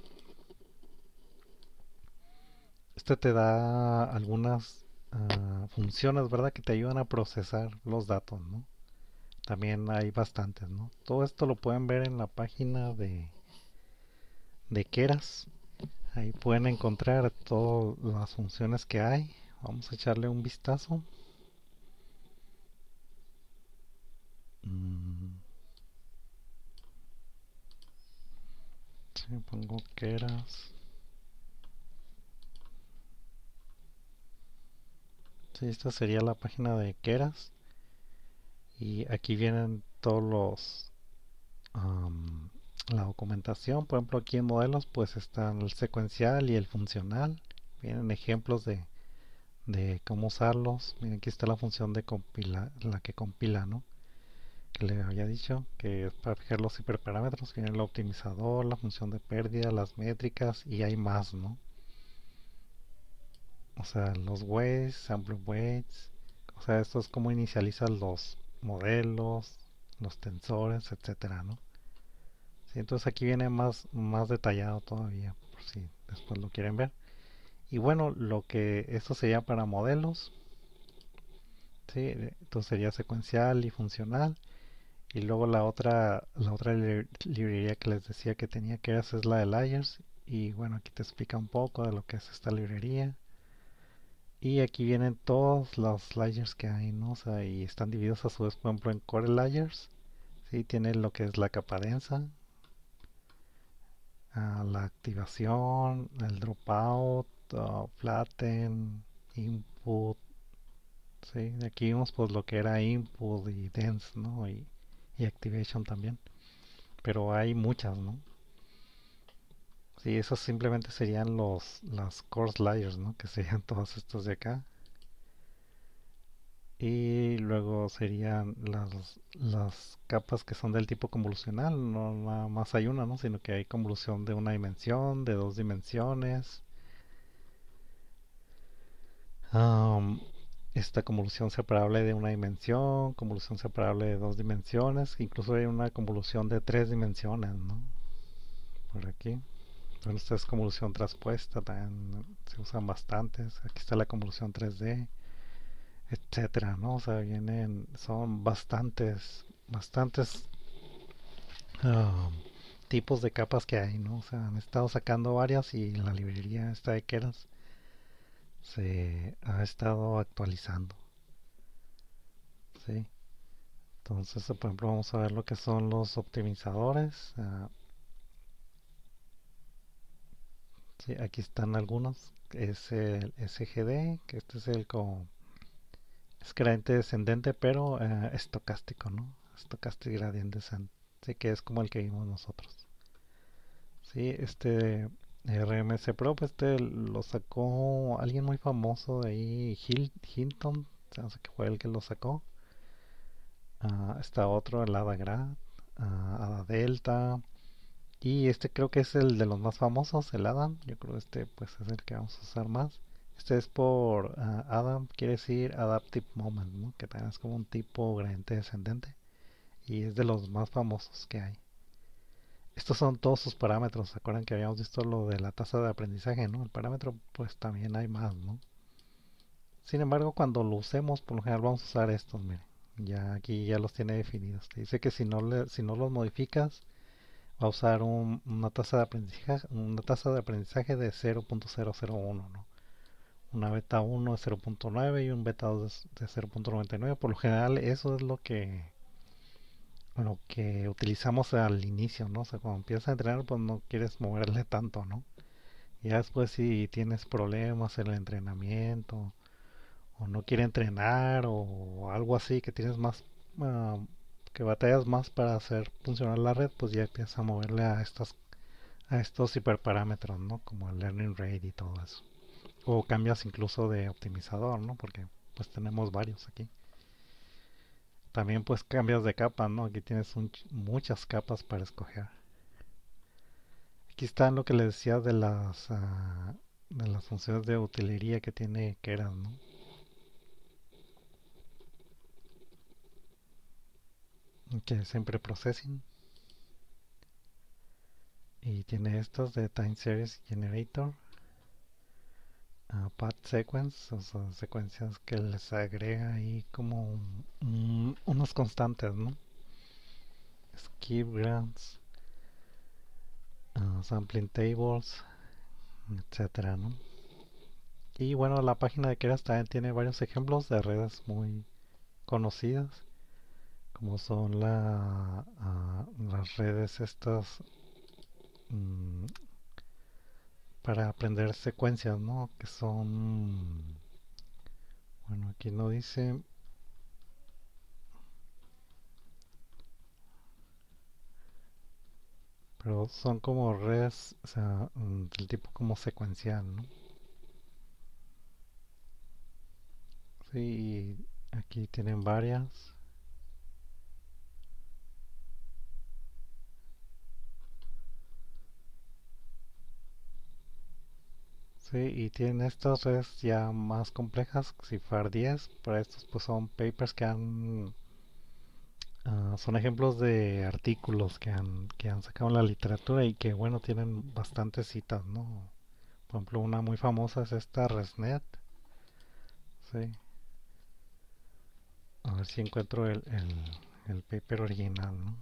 Este te da algunas uh, funciones, ¿verdad? Que te ayudan a procesar los datos, ¿no? También hay bastantes, ¿no? Todo esto lo pueden ver en la página de, de Keras. Ahí pueden encontrar todas las funciones que hay. Vamos a echarle un vistazo. Mm, sí, pongo Keras. Sí, esta sería la página de Keras. Y aquí vienen todos los um, la documentación. Por ejemplo, aquí en modelos pues están el secuencial y el funcional. Vienen ejemplos de, de cómo usarlos. Miren, aquí está la función de compilar, la que compila, ¿no? Que le había dicho que es para fijar los hiperparámetros. Viene el optimizador, la función de pérdida, las métricas y hay más, ¿no? O sea, los weights, sample weights. O sea, esto es cómo inicializas los modelos, los tensores, etcétera, ¿no? Sí, entonces aquí viene más, más detallado todavía, por si después lo quieren ver. Y bueno, lo que esto sería para modelos, ¿sí? Entonces sería secuencial y funcional. Y luego la otra, la otra li- librería que les decía que tenía que hacer es la de layers. Y bueno, aquí te explica un poco de lo que es esta librería. Y aquí vienen todos los layers que hay, ¿no? O sea, y están divididos a su vez, por ejemplo, en core layers. Sí, tiene lo que es la capa densa, uh, la activación, el dropout, uh, flatten, input, ¿sí? Aquí vimos pues lo que era input y dense, ¿no? Y, y activation también, pero hay muchas, ¿no? Sí, esos simplemente serían los las core layers, ¿no? Que serían todos estos de acá. Y luego serían las, las capas que son del tipo convolucional, no nada más hay una, ¿no? Sino que hay convolución de una dimensión, de dos dimensiones, um, esta convolución separable de una dimensión, convolución separable de dos dimensiones, incluso hay una convolución de tres dimensiones, ¿no? Por aquí. Bueno, esta es convolución traspuesta, también se usan bastantes. Aquí está la convolución tres D. etcétera, ¿no? O sea, vienen, son bastantes, bastantes ah, tipos de capas que hay, ¿no? O sea, han estado sacando varias y la librería esta de Keras se ha estado actualizando, ¿sí? Entonces, por ejemplo, vamos a ver lo que son los optimizadores. ah, sí, aquí están algunos. Es el S G D, que este es el con es gradiente descendente, pero eh, estocástico, ¿no? Stochastic Gradient Descent. Sí, que es como el que vimos nosotros. Sí, este R M S Pro, pues este lo sacó alguien muy famoso de ahí, Hil- Hinton, no sé qué fue el que lo sacó. Ah, está otro, el Ada Grad, ah, Ada Delta. Y este creo que es el de los más famosos, el Adam. Yo creo que este pues es el que vamos a usar más. Este es por ah, Adam, quiere decir Adaptive Moment, ¿no? Que también es como un tipo gradiente descendente. Y es de los más famosos que hay. Estos son todos sus parámetros. ¿Se acuerdan que habíamos visto lo de la tasa de aprendizaje, ¿no? El parámetro, pues también hay más, ¿no? Sin embargo, cuando lo usemos, por lo general vamos a usar estos, miren. Ya aquí ya los tiene definidos. Te dice que si no, le, si no los modificas, va a usar un- una tasa de aprendizaje, una tasa de aprendizaje de cero punto cero cero uno, ¿no? Una beta uno de cero punto nueve y un beta dos de cero punto noventa y nueve. Por lo general, eso es lo que lo que utilizamos al inicio, ¿no? O sea, cuando empiezas a entrenar, pues no quieres moverle tanto, ¿no? Ya después si tienes problemas en el entrenamiento o no quiere entrenar o algo así que tienes más ah, que batallas más para hacer funcionar la red, pues ya empiezas a moverle a estas a estos hiperparámetros, ¿no? Como el learning rate y todo eso. O cambias incluso de optimizador, ¿no? Porque pues tenemos varios aquí. También pues cambias de capa, ¿no? Aquí tienes un muchas capas para escoger. Aquí está lo que les decía de las uh, de las funciones de utilería que tiene Keras, ¿no? Que siempre processing y tiene estos de time series generator, uh, path sequence, o sea, secuencias que les agrega ahí como un, un, unos constantes, ¿no? Skip grants, uh, sampling tables, etcétera, ¿no? Y bueno, la página de Keras también tiene varios ejemplos de redes muy conocidas, como son la, uh, las redes estas mm, para aprender secuencias, ¿no? Que son, bueno, aquí no dice, pero son como redes, o sea, mm, del tipo como secuencial, ¿no? Sí, aquí tienen varias. Sí, y tienen estas redes ya más complejas, CIFAR diez. Para estos pues son papers que han, ah, son ejemplos de artículos que han, que han sacado en la literatura y que bueno, tienen bastantes citas, ¿no? Por ejemplo, una muy famosa es esta ResNet. Sí, a ver si encuentro el, el, el paper original, ¿no?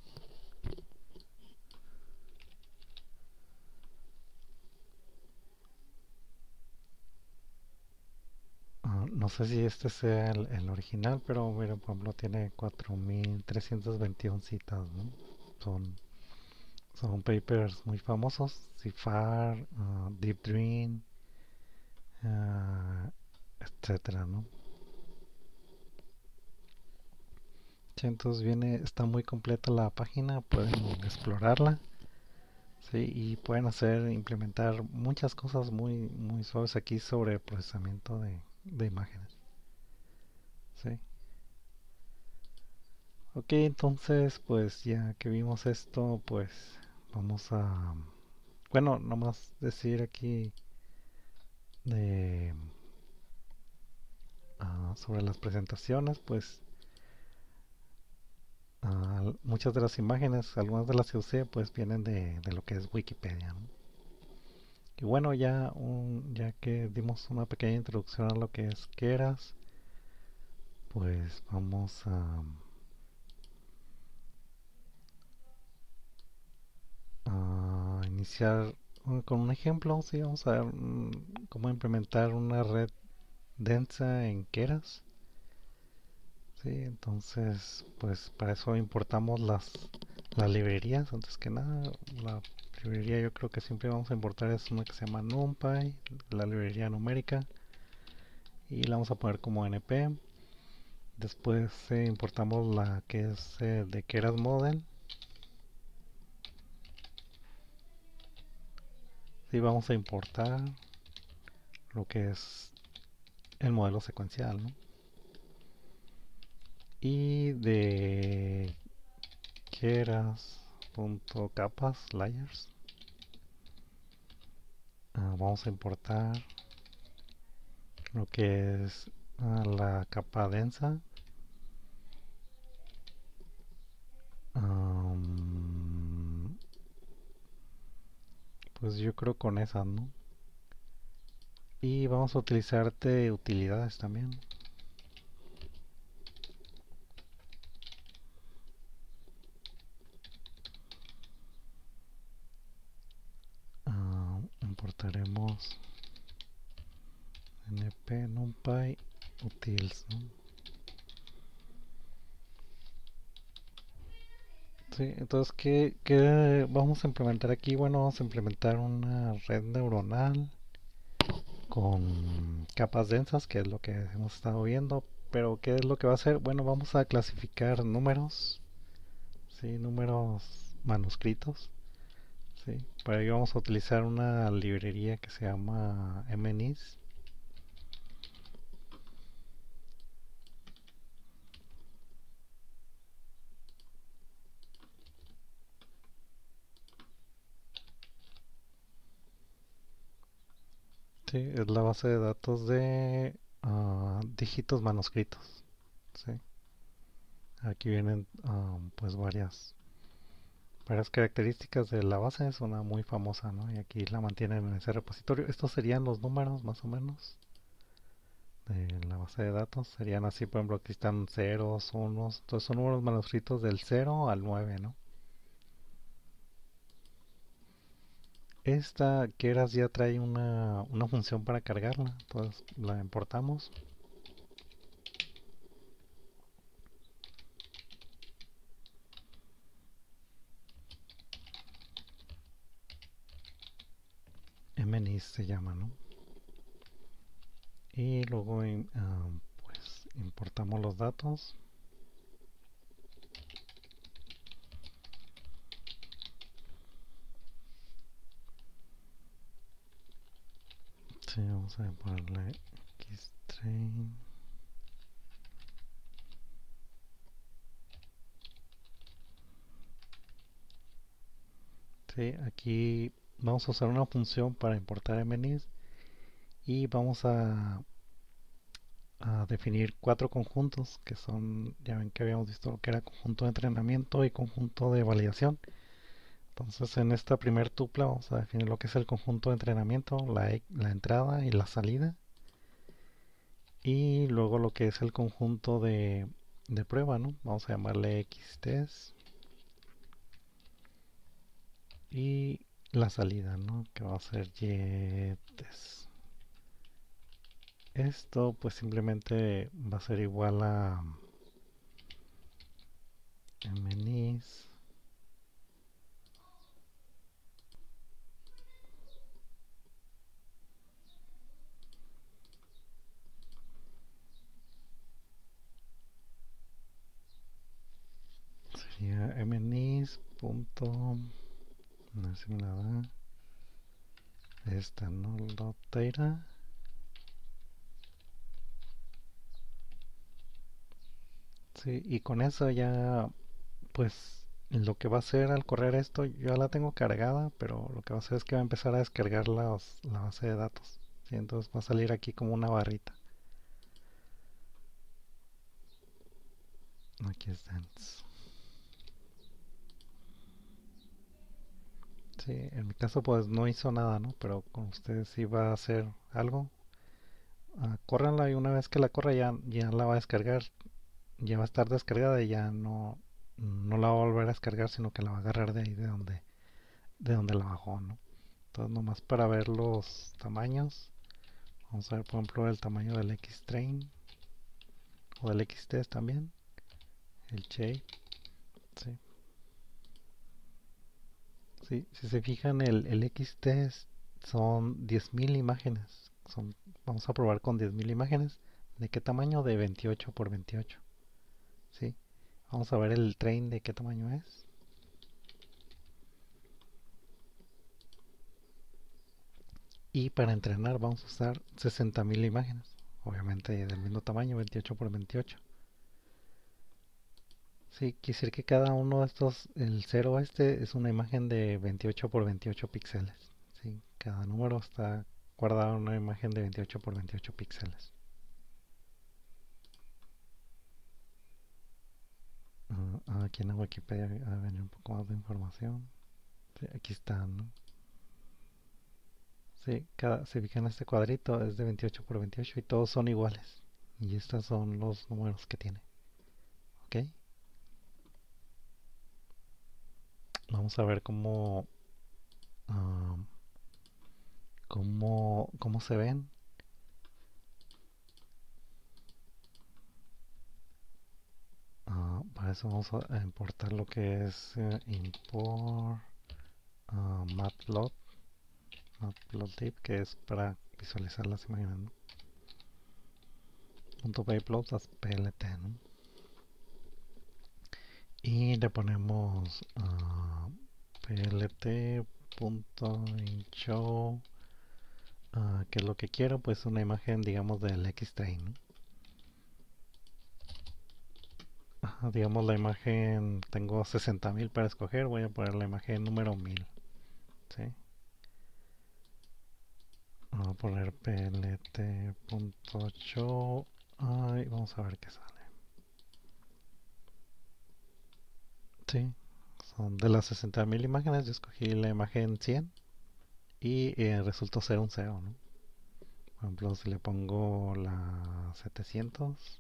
Ah, no sé si este sea el, el original, pero miren, por ejemplo, tiene cuatro mil trescientas veintiuna citas, ¿no? Son, son papers muy famosos, CIFAR, uh, Deep Dream, uh, etcétera, ¿no? Sí, entonces viene, está muy completa la página, pueden explorarla, sí, y pueden hacer, implementar muchas cosas muy, muy suaves aquí sobre procesamiento de, de imágenes, sí. Ok, entonces, pues ya que vimos esto, pues vamos a, bueno, nomás decir aquí de ah, sobre las presentaciones, pues ah, muchas de las imágenes, algunas de las que usé, pues vienen de, de lo que es Wikipedia, ¿no? Y bueno, ya, un, ya que dimos una pequeña introducción a lo que es Keras, pues vamos a, a iniciar con un ejemplo. Sí, vamos a ver mm, cómo implementar una red densa en Keras. Sí, entonces, pues para eso importamos las, las librerías. Antes que nada, la librería yo creo que siempre vamos a importar es una que se llama NumPy, la librería numérica, y la vamos a poner como N P. Después eh, importamos la que es eh, de Keras Model. Y vamos a importar lo que es el modelo secuencial, ¿no? Y de Keras.capas layers uh, vamos a importar lo que es uh, la capa densa. Um, pues yo creo con esas, ¿no? Y vamos a utilizar de utilidades también. Uh, importaremos np numpy utils, ¿no? Sí, entonces, ¿qué, qué vamos a implementar aquí? Bueno, vamos a implementar una red neuronal con capas densas, que es lo que hemos estado viendo. Pero, ¿qué es lo que va a hacer? Bueno, vamos a clasificar números, ¿sí? Números manuscritos, ¿sí? Para ello vamos a utilizar una librería que se llama mnis. Sí, es la base de datos de uh, dígitos manuscritos, ¿sí? Aquí vienen um, pues varias varias características de la base. Es una muy famosa, ¿no? Y aquí la mantienen en ese repositorio. Estos serían los números más o menos de la base de datos. Serían así, por ejemplo, aquí están ceros, unos. Entonces son números manuscritos del cero al nueve, ¿no? Esta Keras ya trae una, una función para cargarla. Entonces la importamos. mnis se llama, ¿no? Y luego um, pues importamos los datos. Sí, vamos a ponerle xtrain. Sí, aquí vamos a usar una función para importar mnis y vamos a, a definir cuatro conjuntos que son, ya ven que habíamos visto que era conjunto de entrenamiento y conjunto de validación. Entonces en esta primer tupla vamos a definir lo que es el conjunto de entrenamiento, la, e- la entrada y la salida, y luego lo que es el conjunto de, de prueba, ¿no? Vamos a llamarle xtest, y la salida, ¿no? Que va a ser ytest. Esto pues simplemente va a ser igual a mnis sería mnis punto, no sé si me la da esta, no, dot data. Sí, y con eso ya pues lo que va a hacer al correr esto, yo ya la tengo cargada, pero lo que va a hacer es que va a empezar a descargar las- la base de datos. Sí, entonces va a salir aquí como una barrita. Aquí está. Sí, en mi caso pues no hizo nada, ¿no? Pero con ustedes sí va a hacer algo. Uh, córranla y una vez que la corra ya, ya la va a descargar, ya va a estar descargada y ya no, no la va a volver a descargar, sino que la va a agarrar de ahí de donde, de donde la bajó, ¿no? Entonces nomás para ver los tamaños, vamos a ver por ejemplo el tamaño del X-Train o del X-Test también, el shape, ¿sí? Sí, si se fijan el, el X-Test son diez mil imágenes, son, vamos a probar con diez mil imágenes, ¿de qué tamaño? De veintiocho por veintiocho, ¿sí? Vamos a ver el train de qué tamaño es. Y para entrenar vamos a usar sesenta mil imágenes, obviamente del mismo tamaño, veintiocho por veintiocho. Sí, quisiera que cada uno de estos, el cero este es una imagen de veintiocho por veintiocho píxeles. Sí, cada número está guardado en una imagen de veintiocho por veintiocho píxeles. Uh, aquí en la Wikipedia va a venir un poco más de información. Sí, aquí está, ¿no? Sí, cada, se fija en este cuadrito es de veintiocho por veintiocho y todos son iguales. Y estos son los números que tiene. ¿Ok? Vamos a ver cómo, uh, cómo, cómo se ven. Uh, para eso vamos a importar lo que es uh, import uh, matplot, matplotlib, que es para visualizar las imágenes, ¿no? Punto .pyplot as plt, ¿no? Y le ponemos uh, plt.inshow, uh, que es lo que quiero, pues una imagen, digamos, del X-Train, ¿no? Uh, digamos la imagen, tengo sesenta mil para escoger, voy a poner la imagen número mil, ¿sí? Vamos a poner plt.show. Ay, vamos a ver qué sale. Sí, son de las sesenta mil imágenes, yo escogí la imagen cien y eh, resultó ser un cero, ¿no? Por ejemplo, si le pongo la setecientos,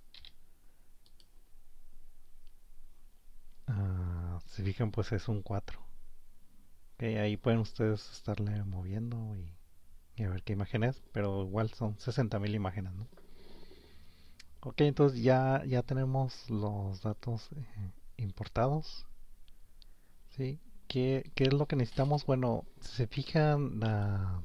uh, si fijan, pues es un cuatro. Okay, ahí pueden ustedes estarle moviendo y, y a ver qué imagen es, pero igual son sesenta mil imágenes, ¿no? Ok, entonces ya, ya tenemos los datos eh, importados. ¿Sí? ¿Qué, qué es lo que necesitamos? Bueno, si se fijan, la,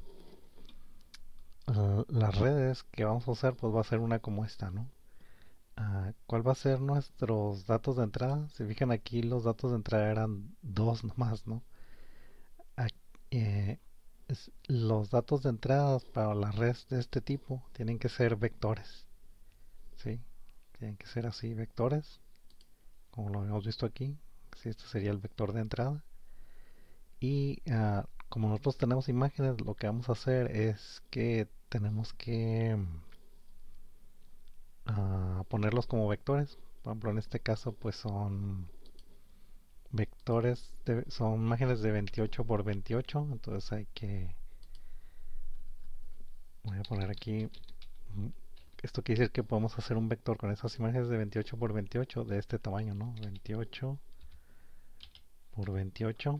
la- las redes que vamos a usar, pues va a ser una como esta, ¿no? Ah, ¿cuál va a ser nuestros datos de entrada? Si fijan aquí, los datos de entrada eran dos nomás, ¿no? Ac- eh, es- los datos de entrada para las redes de este tipo tienen que ser vectores, ¿sí? Tienen que ser así, vectores, como lo hemos visto aquí. Sí, este sería el vector de entrada. Y uh, como nosotros tenemos imágenes, lo que vamos a hacer es que tenemos que uh, ponerlos como vectores. Por ejemplo, en este caso, pues son vectores, de, son imágenes de veintiocho por veintiocho. Entonces hay que, voy a poner aquí, mm, esto quiere decir que podemos hacer un vector con esas imágenes de veintiocho por veintiocho de este tamaño, ¿no? veintiocho por veintiocho.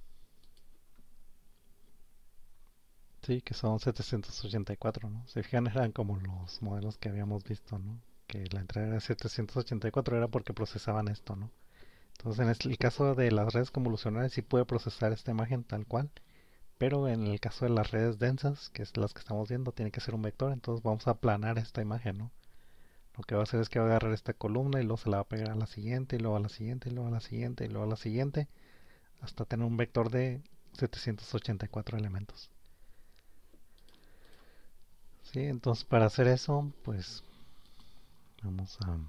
Sí, que son setecientos ochenta y cuatro, ¿no? Se fijan, eran como los modelos que habíamos visto, ¿no? Que la entrada era setecientos ochenta y cuatro era porque procesaban esto, ¿no? Entonces, en este- el caso de las redes convolucionales sí puede procesar esta imagen tal cual, pero en el caso de las redes densas, que es las que estamos viendo, tiene que ser un vector, entonces vamos a aplanar esta imagen, ¿no? Lo que va a hacer es que va a agarrar esta columna y luego se la va a pegar a la siguiente, y luego a la siguiente, y luego a la siguiente, y luego a la siguiente, hasta tener un vector de setecientos ochenta y cuatro elementos. Sí, entonces para hacer eso, pues vamos a...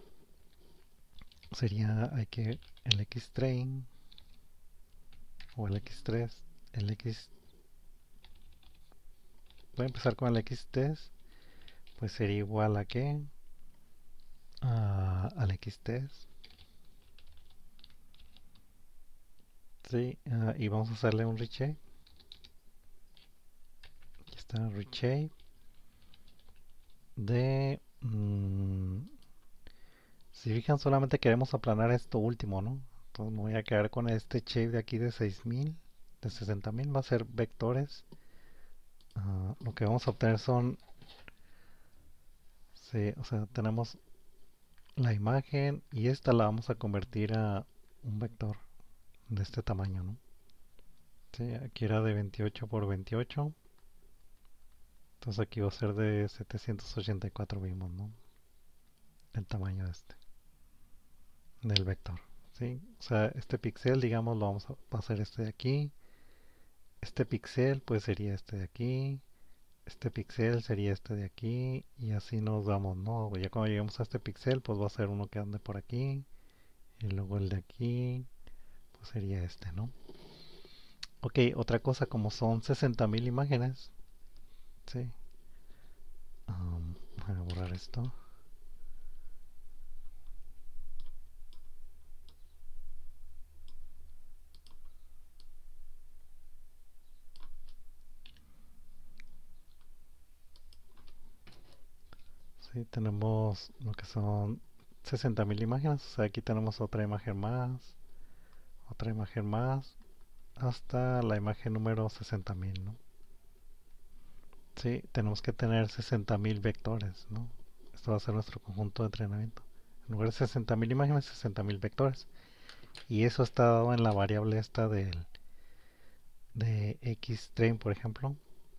Sería, hay que el X-Train o el X tres, el X... Voy a empezar con el X tres, pues sería igual a que a, al X tres, sí, uh, y vamos a hacerle un reshape. Aquí está reshape, de... mm, si fijan, solamente queremos aplanar esto último, ¿no? Entonces me voy a quedar con este shape de aquí de seis mil, de sesenta mil, va a ser vectores. Ah, lo que vamos a obtener son, sí, o sea, tenemos la imagen y esta la vamos a convertir a un vector de este tamaño, ¿no? Sí, aquí era de veintiocho por veintiocho, entonces aquí va a ser de setecientos ochenta y cuatro, vimos, ¿no? El tamaño de este, del vector, ¿sí? O sea, este píxel, digamos, lo vamos a va a ser este de aquí, este píxel pues sería este de aquí, este píxel sería este de aquí y así nos vamos, ¿no? Ya cuando lleguemos a este píxel pues va a ser uno que ande por aquí y luego el de aquí pues sería este, ¿no? Ok, otra cosa, como son sesenta mil imágenes, ¿sí? Um, voy a borrar esto. Sí, tenemos lo que son sesenta mil imágenes, o sea, aquí tenemos otra imagen más, otra imagen más, hasta la imagen número sesenta mil, ¿no? Sí, tenemos que tener sesenta mil vectores, ¿no? Esto va a ser nuestro conjunto de entrenamiento. En lugar de sesenta mil imágenes, sesenta mil vectores. Y eso está dado en la variable esta del, de xtrain, por ejemplo.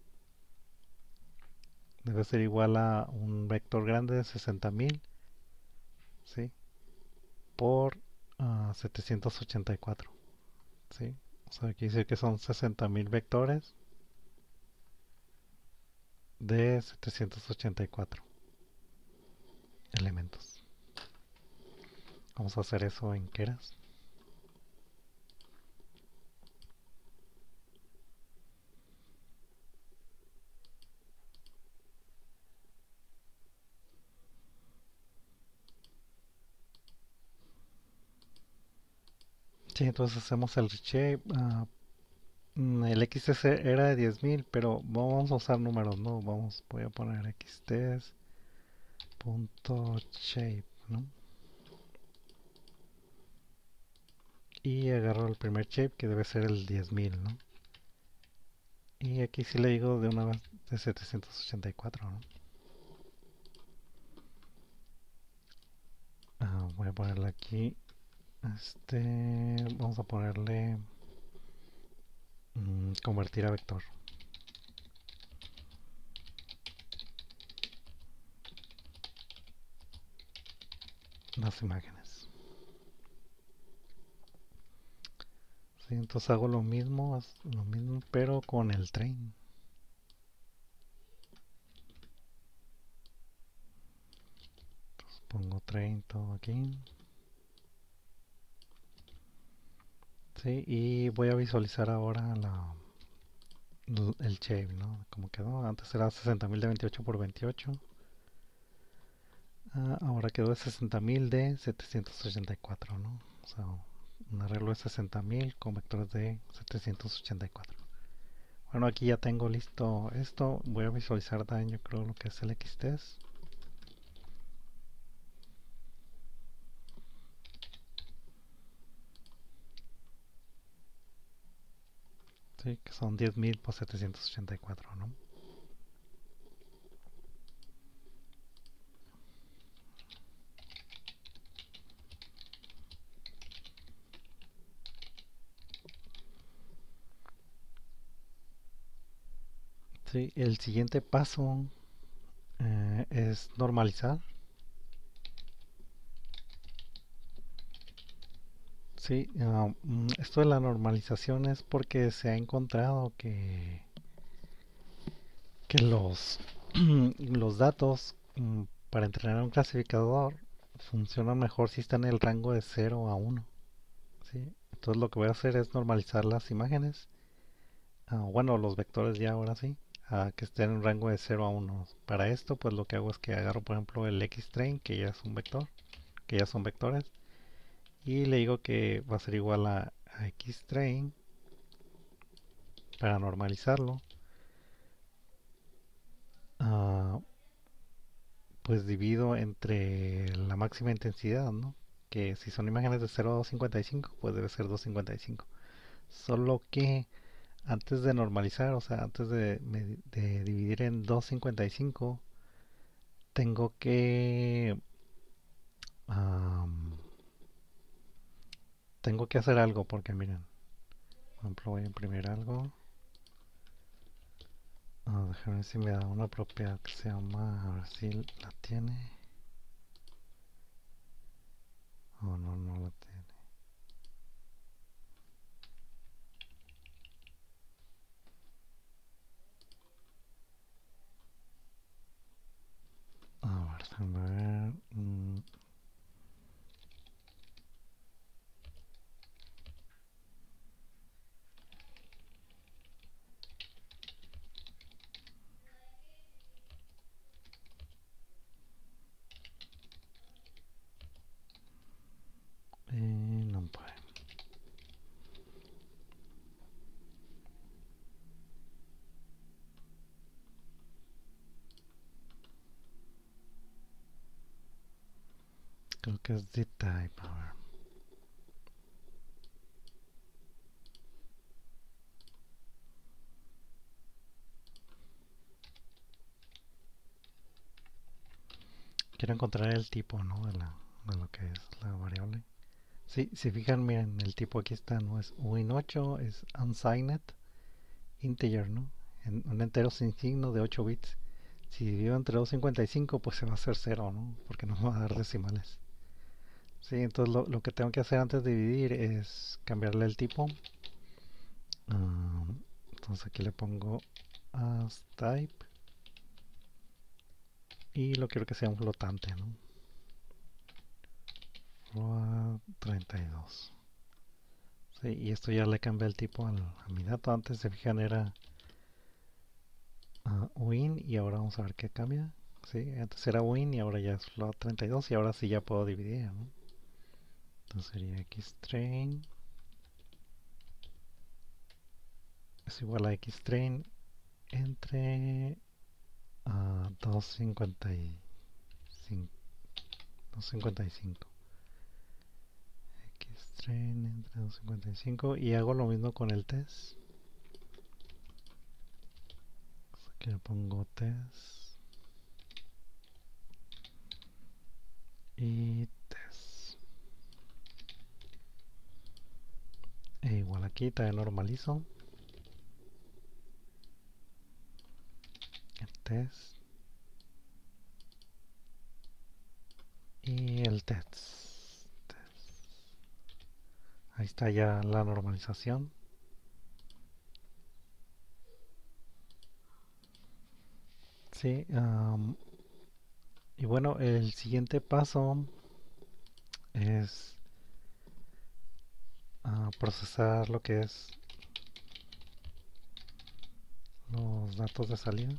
Debe ser igual a un vector grande de sesenta mil, ¿sí? Por uh, setecientos ochenta y cuatro, ¿sí? O sea, aquí dice que son sesenta mil vectores de setecientos ochenta y cuatro elementos. Vamos a hacer eso en Keras. Sí, entonces hacemos el reshape. Uh, el X T S era de diez mil, pero vamos a usar números, ¿no? Vamos, voy a poner xts.shape, ¿no? Y agarro el primer shape que debe ser el diez mil, ¿no? Y aquí sí le digo de una vez de setecientos ochenta y cuatro, ¿no? Ah, voy a ponerle aquí. Este, vamos a ponerle mm, convertir a vector las imágenes. Sí, entonces hago lo mismo, lo mismo, pero con el train. Entonces pongo train todo aquí. Sí, y voy a visualizar ahora la, el shape, ¿no? Como quedó. Antes era sesenta mil de veintiocho por veintiocho. Ah, ahora quedó de sesenta mil de setecientos ochenta y cuatro, ¿no? O sea, un arreglo de sesenta mil con vectores de setecientos ochenta y cuatro. Bueno, aquí ya tengo listo esto. Voy a visualizar también, yo creo, lo que es el xtest. Sí, que son diez mil por setecientos ochenta y cuatro, ¿no? Sí, el siguiente paso eh, es normalizar. Sí, uh, esto de la normalización es porque se ha encontrado que, que los, los datos um, para entrenar un clasificador funcionan mejor si están en el rango de cero a uno. ¿Sí? Entonces lo que voy a hacer es normalizar las imágenes, uh, bueno, los vectores ya ahora sí, a que estén en un rango de cero a uno. Para esto, pues lo que hago es que agarro, por ejemplo, el xtrain, que ya es un vector, que ya son vectores, y le digo que va a ser igual a, a xtrain para normalizarlo. Uh, pues divido entre la máxima intensidad, ¿no? Que si son imágenes de cero a doscientos cincuenta y cinco, pues debe ser doscientos cincuenta y cinco. Solo que antes de normalizar, o sea, antes de, de dividir en doscientos cincuenta y cinco, tengo que um, tengo que hacer algo porque miren, por ejemplo, voy a imprimir algo. Ah, déjame ver si me da una propiedad que se llama, a ver si la tiene. Oh, no, no la tiene. A ver, déjame ver. Mm, eh, no puede. Creo que es the type. A ver. Quiero encontrar el tipo, ¿no? De, la, de lo que es la variable. Sí, si fijan, miren, el tipo aquí está, ¿no? Es win ocho, es unsigned integer, ¿no? En, un entero sin signo de ocho bits. Si divido entre doscientos cincuenta y cinco, pues se va a hacer cero, ¿no? Porque no me va a dar decimales. Sí, entonces lo, lo que tengo que hacer antes de dividir es cambiarle el tipo. Um, entonces aquí le pongo as type y lo quiero que sea un flotante, ¿no? Float treinta y dos. Sí, y esto ya le cambié el tipo al, a mi dato. Antes se fijan era uh, win y ahora vamos a ver qué cambia. Sí, antes era win y ahora ya es float treinta y dos y ahora sí ya puedo dividir, ¿no? Entonces sería xtrain es igual a xtrain entre uh, doscientos cincuenta y cinco. doscientos cincuenta y cinco. Xtrain entre doscientos cincuenta y cinco y hago lo mismo con el test. Aquí le pongo test y test. E igual aquí también normalizo. El test y el test. Ahí está ya la normalización. Sí, um, y bueno, el siguiente paso es uh, procesar lo que es los datos de salida.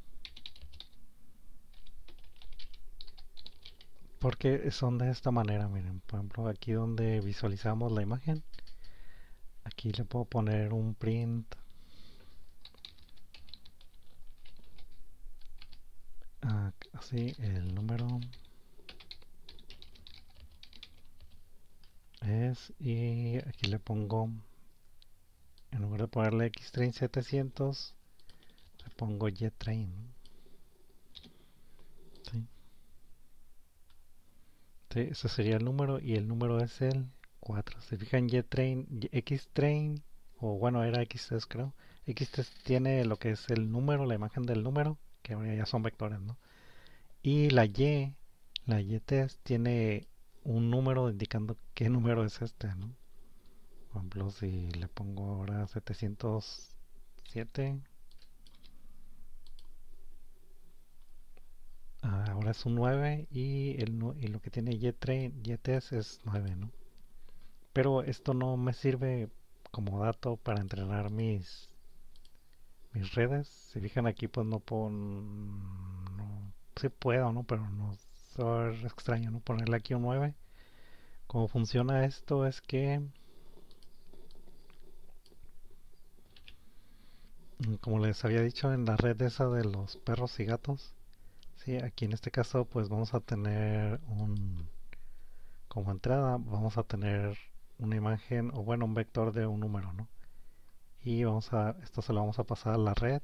Porque son de esta manera, miren, por ejemplo, aquí donde visualizamos la imagen, aquí le puedo poner un print uh, así, el número es, y aquí le pongo, en lugar de ponerle xtrain setecientos, le pongo ytrain. ¿Sí? Sí, ese sería el número y el número es el cuatro. Se fijan, ytrain, xtrain, o bueno, era xtest creo. Xtest tiene lo que es el número, la imagen del número, que ahora ya son vectores, ¿no? Y la y, la ytest tiene un número indicando qué número es este, ¿no? Por ejemplo, si le pongo ahora setecientos siete, ah, ahora es un nueve y, el, y lo que tiene ytrain, ytest es nueve, ¿no? Pero esto no me sirve como dato para entrenar mis, mis redes. Si fijan aquí, pues no puedo, no, sí puedo, ¿no? Pero no es extraño, ¿no? Ponerle aquí un nueve. Cómo funciona esto es que, como les había dicho en la red esa de los perros y gatos, Sí, aquí en este caso pues vamos a tener un, como entrada vamos a tener una imagen o bueno un vector de un número, ¿no? Y vamos a, esto se lo vamos a pasar a la red.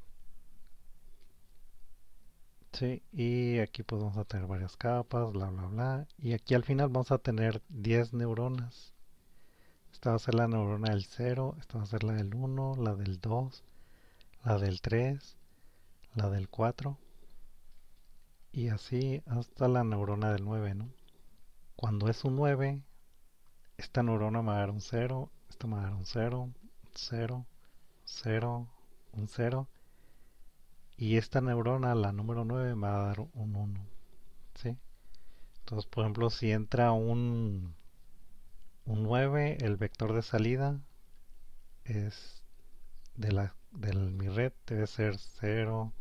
Sí, y aquí pues vamos a tener varias capas, bla bla bla. Y aquí al final vamos a tener diez neuronas. Esta va a ser la neurona del cero, esta va a ser la del uno, la del dos, la del tres, la del cuatro y así hasta la neurona del nueve, ¿no? Cuando es un nueve, esta neurona me va a dar un cero, esta me va a dar un cero, cero, cero, un cero y esta neurona, la número nueve, me va a dar un uno, ¿sí? Entonces, por ejemplo, si entra un, un nueve, el vector de salida es de la de mi red debe ser cero,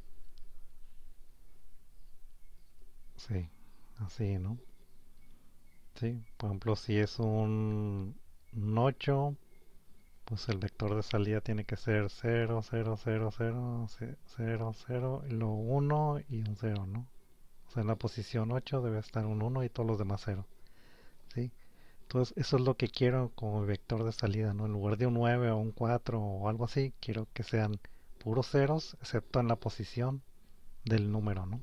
sí, así, ¿no? Sí, por ejemplo, si es un, un ocho, pues el vector de salida tiene que ser cero, cero, cero, cero, cero, cero, y luego uno y un cero, ¿no? O sea, en la posición ocho debe estar un uno y todos los demás cero, ¿sí? Entonces, eso es lo que quiero como vector de salida, ¿no? En lugar de un nueve o un cuatro o algo así, quiero que sean puros ceros, excepto en la posición del número, ¿no?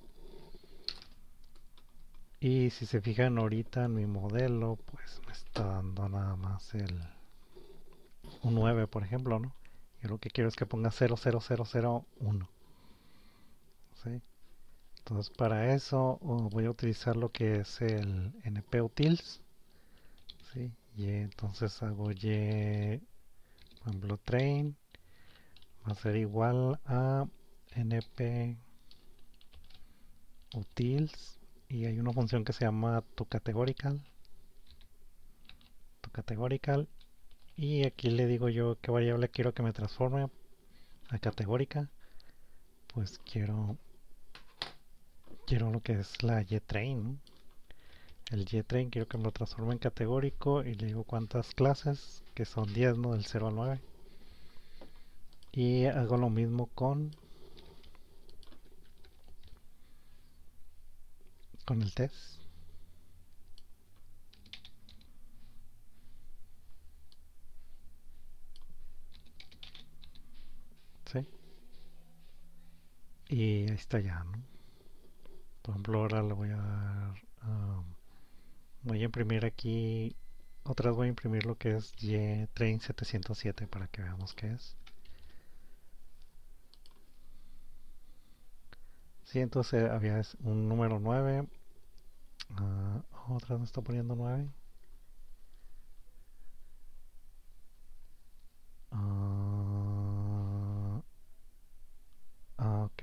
Y si se fijan ahorita en mi modelo, pues me está dando nada más el un nueve, por ejemplo, ¿no? Yo lo que quiero es que ponga cero cero cero cero uno, ¿sí? Entonces para eso uh, voy a utilizar lo que es el nputils, ¿sí? Y entonces hago y, por ejemplo, train va a ser igual a nputils y hay una función que se llama toCategorical, toCategorical y aquí le digo yo qué variable quiero que me transforme a categórica. Pues quiero quiero lo que es la yTrain, ¿no? El yTrain quiero que me lo transforme en categórico y le digo cuántas clases, que son diez, ¿no? Del cero al nueve. Y hago lo mismo con, con el test. ¿Sí? Y ahí está ya, ¿no? Por ejemplo, ahora le voy a dar... Um, voy a imprimir aquí... Otra vez voy a imprimir lo que es yTrain setecientos siete para que veamos qué es. Sí, entonces había un número nueve. Uh, otra vez me está poniendo nueve. Uh, ah, ok.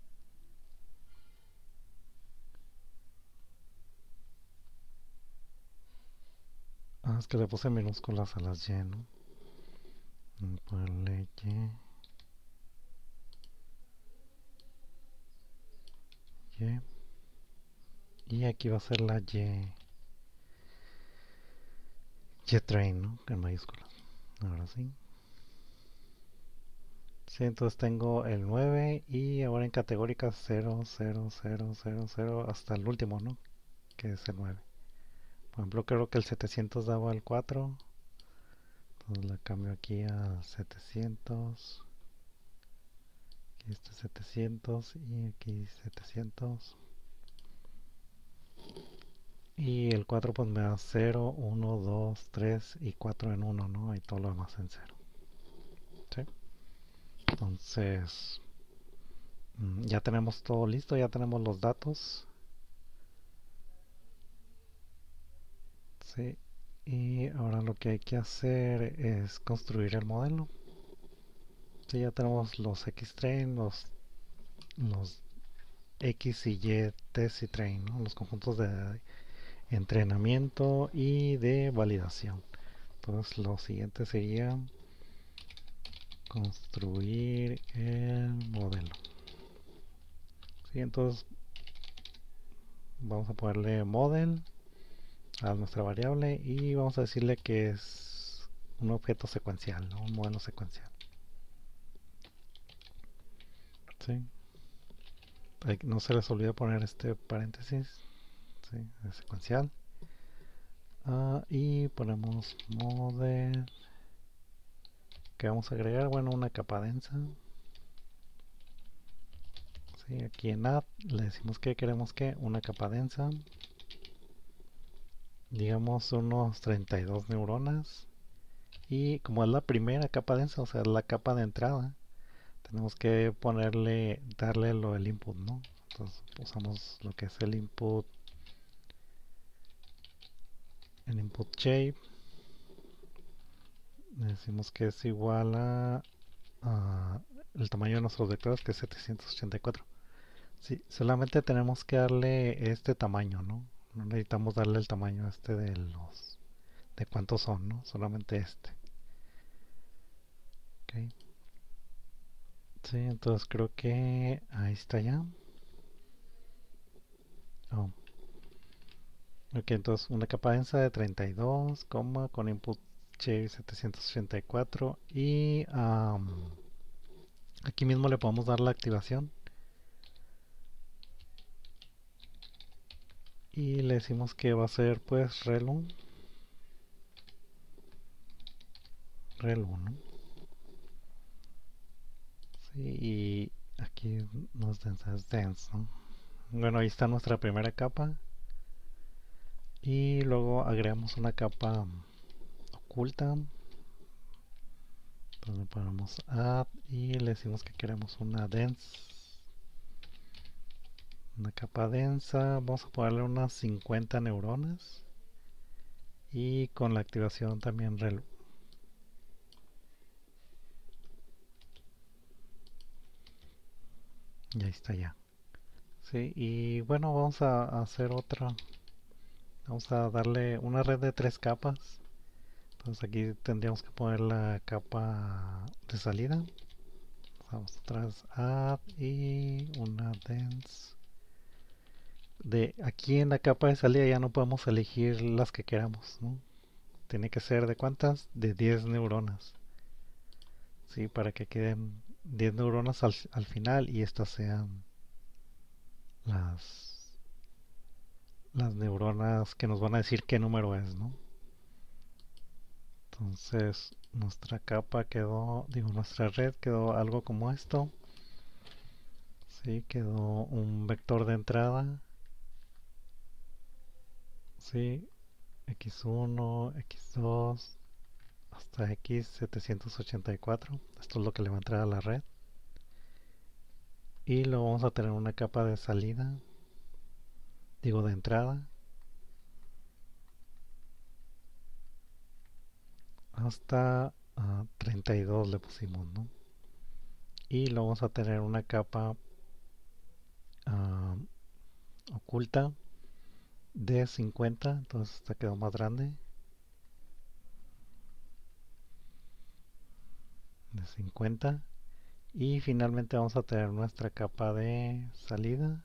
Ah, es que le puse minúsculas a las Y, ¿no? Ponerle Y, Y. Y aquí va a ser la Y, Y-Train, ¿no? En mayúsculas. Ahora sí. Sí, entonces tengo el nueve y ahora en categóricas cero, cero, cero, cero, cero hasta el último, ¿no? Que es el nueve. Por ejemplo, creo que el setecientos daba el cuatro. Entonces la cambio aquí a setecientos. Aquí está setecientos y aquí setecientos. Y el cuatro pues me da cero, uno, dos, tres y cuatro en uno, ¿no? Y todo lo demás en cero. ¿Sí? Entonces, mm, ya tenemos todo listo, ya tenemos los datos. ¿Sí? Y ahora lo que hay que hacer es construir el modelo. Sí, ya tenemos los X-Train, los, los X y Y test y train, ¿no? Los conjuntos de entrenamiento y de validación. Entonces lo siguiente sería construir el modelo. ¿Sí? Entonces vamos a ponerle model a nuestra variable y vamos a decirle que es un objeto secuencial, ¿no? Un modelo secuencial. ¿Sí? no se les olvide poner este paréntesis, ¿sí? De secuencial. Uh, y ponemos model. ¿Qué vamos a agregar? Bueno, una capa densa. ¿Sí? Aquí en add le decimos que queremos que una capa densa. Digamos unos treinta y dos neuronas. Y como es la primera capa densa, o sea, la capa de entrada, tenemos que ponerle, darle lo del input, ¿no? Entonces usamos lo que es el input, el input shape. Le decimos que es igual a, a el tamaño de nuestros vectores, que es setecientos ochenta y cuatro. Sí, solamente tenemos que darle este tamaño, ¿no? No necesitamos darle el tamaño este de los, de cuántos son, ¿no? Solamente este. Okay. Sí, entonces creo que ahí está ya. Oh. Ok, entonces una capa densa de treinta y dos, coma, con input shape setecientos ochenta y cuatro y um, aquí mismo le podemos dar la activación y le decimos que va a ser pues relu relu, ¿no? Sí, y aquí no es densa, es dense, ¿no? Bueno, ahí está nuestra primera capa y luego agregamos una capa oculta. Entonces le ponemos add y le decimos que queremos una dense, una capa densa. Vamos a ponerle unas cincuenta neuronas y con la activación también relu. Y ahí está ya. Sí, y bueno, vamos a hacer otra. Vamos a darle una red de tres capas. Entonces aquí tendríamos que poner la capa de salida. Vamos atrás, add y una dense. De aquí en la capa de salida ya no podemos elegir las que queramos, ¿no? Tiene que ser de cuántas? De diez neuronas. Sí, para que queden diez neuronas al, al final y estas sean las, las neuronas que nos van a decir qué número es, ¿no? Entonces nuestra capa quedó, digo, nuestra red quedó algo como esto. Sí, quedó un vector de entrada. Sí, equis uno, equis dos, hasta equis setecientos ochenta y cuatro. Esto es lo que le va a entrar a la red. Y luego vamos a tener una capa de salida, digo de entrada, hasta uh, treinta y dos le pusimos, ¿no? Y luego vamos a tener una capa uh, oculta de cincuenta, entonces esta quedó más grande, de cincuenta. Y finalmente vamos a tener nuestra capa de salida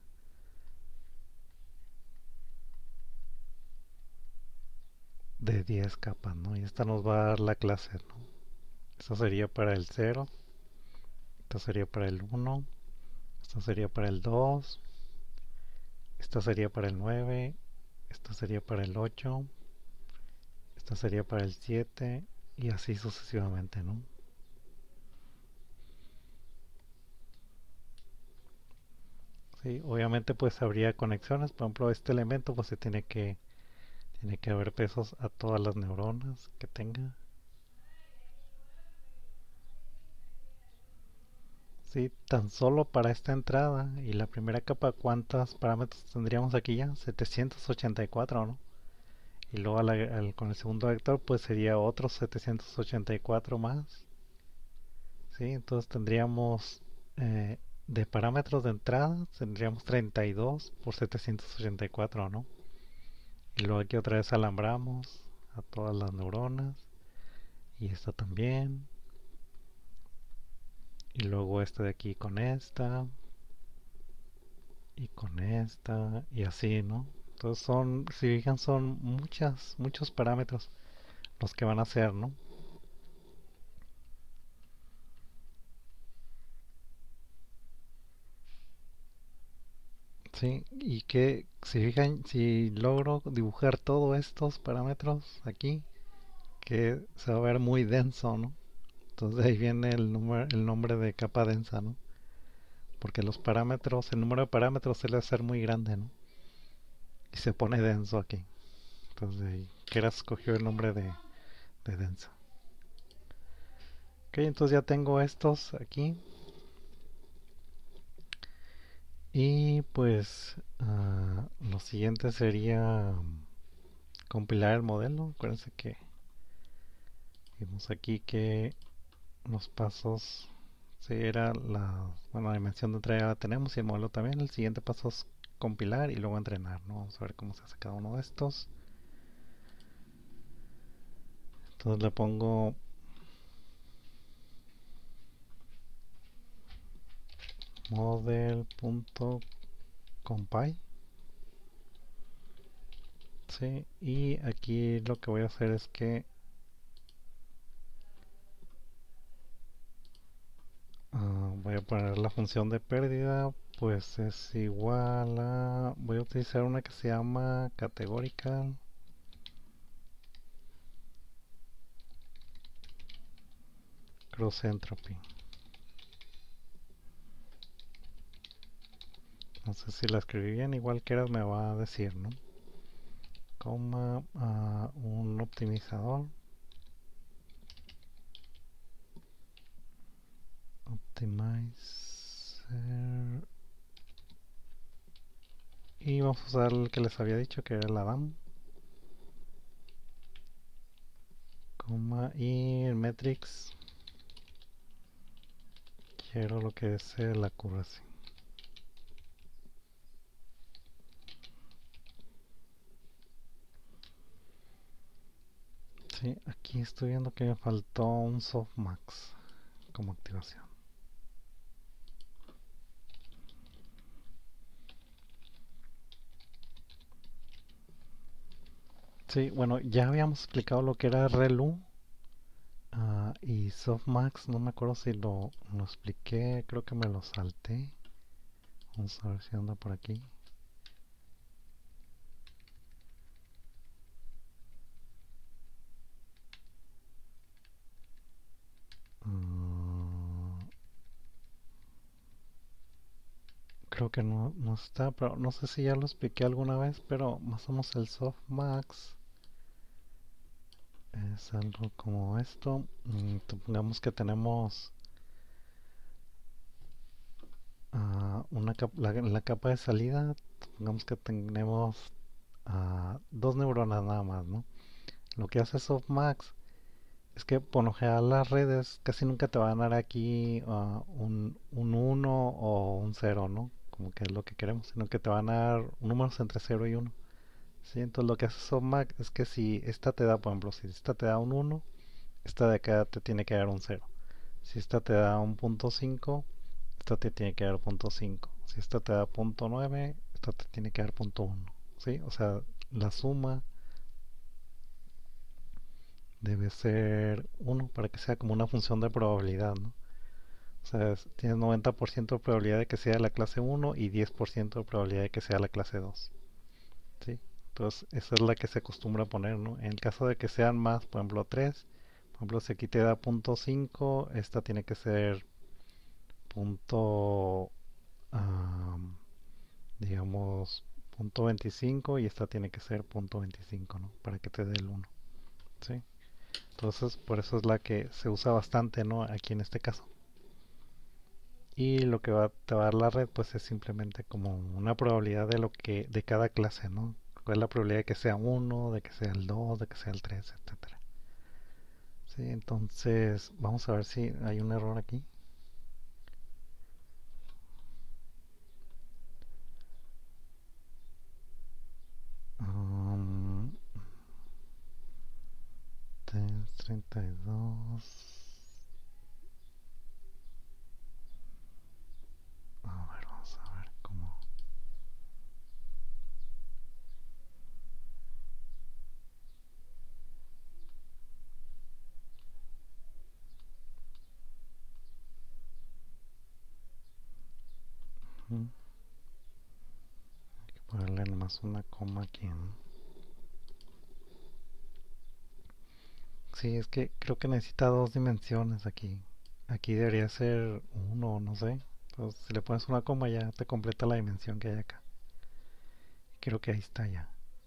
de diez capas, ¿no? Y esta nos va a dar la clase, ¿no? Esta sería para el cero, esta sería para el uno, esta sería para el dos, esta sería para el nueve, esta sería para el ocho, esta sería para el siete y así sucesivamente, ¿no? Sí, obviamente pues habría conexiones, por ejemplo este elemento pues se tiene que tiene que haber pesos a todas las neuronas que tenga. Sí, tan solo para esta entrada y la primera capa, ¿cuántos parámetros tendríamos aquí ya? setecientos ochenta y cuatro, ¿no? Y luego al, al, con el segundo vector pues sería otros setecientos ochenta y cuatro más. Sí, entonces tendríamos eh, de parámetros de entrada tendríamos treinta y dos por setecientos ochenta y cuatro, ¿no? Y luego aquí otra vez alambramos a todas las neuronas y esta también. Y luego esta de aquí con esta y con esta y así, ¿no? Entonces son, si fijan, son muchas, muchos parámetros los que van a ser, ¿no? Sí, y que si fijan, si logro dibujar todos estos parámetros aquí, que se va a ver muy denso, ¿no? Entonces ahí viene el, número, el nombre de capa densa, ¿no? Porque los parámetros, el número de parámetros suele ser muy grande, ¿no? Y se pone denso aquí. Entonces ahí Keras escogió el nombre de, de denso. Ok, entonces ya tengo estos aquí. Y pues uh, lo siguiente sería um, compilar el modelo. Acuérdense que vimos aquí que los pasos, si era la, bueno, la dimensión de entrega la tenemos y el modelo también. El siguiente paso es compilar y luego entrenar, ¿no? Vamos a ver cómo se hace cada uno de estos. Entonces le pongo model.compile. Sí, y aquí lo que voy a hacer es que uh, voy a poner la función de pérdida, pues es igual a, voy a utilizar una que se llama categorical cross entropy. No sé si la escribí bien, igual que eras me va a decir, ¿no? Coma uh, un optimizador. Optimizer. Y vamos a usar el que les había dicho que era el Adam. Coma y el metrics. Quiero lo que es la accuracy. Sí, aquí estoy viendo que me faltó un softmax como activación. Sí, bueno, ya habíamos explicado lo que era relu uh, y softmax, no me acuerdo si lo, lo expliqué, creo que me lo salté. Vamos a ver si anda por aquí. Uh, creo que no, no está, pero no sé si ya lo expliqué alguna vez, pero más o menos el softmax es algo como esto. Mm, supongamos que tenemos uh, una cap la, la capa de salida, supongamos que tenemos uh, dos neuronas nada más, ¿no? Lo que hace softmax es que por lo general las redes casi nunca te van a dar aquí uh, un, un uno o un cero, ¿no? Como que es lo que queremos, sino que te van a dar números entre cero y uno. ¿Sí? Entonces lo que hace softmax es que si esta te da, por ejemplo, si esta te da un uno, esta de acá te tiene que dar un cero. Si esta te da un punto cinco, esta te tiene que dar punto cinco. Si esta te da punto nueve, esta te tiene que dar punto uno. ¿Sí? O sea, la suma debe ser uno para que sea como una función de probabilidad, ¿no? O sea, es- tienes noventa por ciento de probabilidad de que sea la clase uno y diez por ciento de probabilidad de que sea la clase dos. ¿Sí? Entonces, esa es la que se acostumbra a poner, ¿no? En el caso de que sean más, por ejemplo, tres, por ejemplo, si aquí te da punto cinco, esta tiene que ser punto, um, digamos, punto veinticinco y esta tiene que ser punto veinticinco, ¿no? Para que te dé el uno. ¿Sí? Entonces, por eso es la que se usa bastante, ¿no? Aquí en este caso. Y lo que va, te va a dar la red, pues es simplemente como una probabilidad de lo que, de cada clase, ¿no? ¿Cuál es la probabilidad de que sea uno, de que sea el dos, de que sea el tres, etcétera? Sí, entonces vamos a ver si hay un error aquí. Um, treinta y dos. A ver, vamos a ver cómo. Voy a darle nomás una coma aquí, ¿no? Sí, es que creo que necesita dos dimensiones aquí. Aquí debería ser uno, no sé. Entonces, si le pones una coma ya te completa la dimensión que hay acá. Creo que ahí está ya.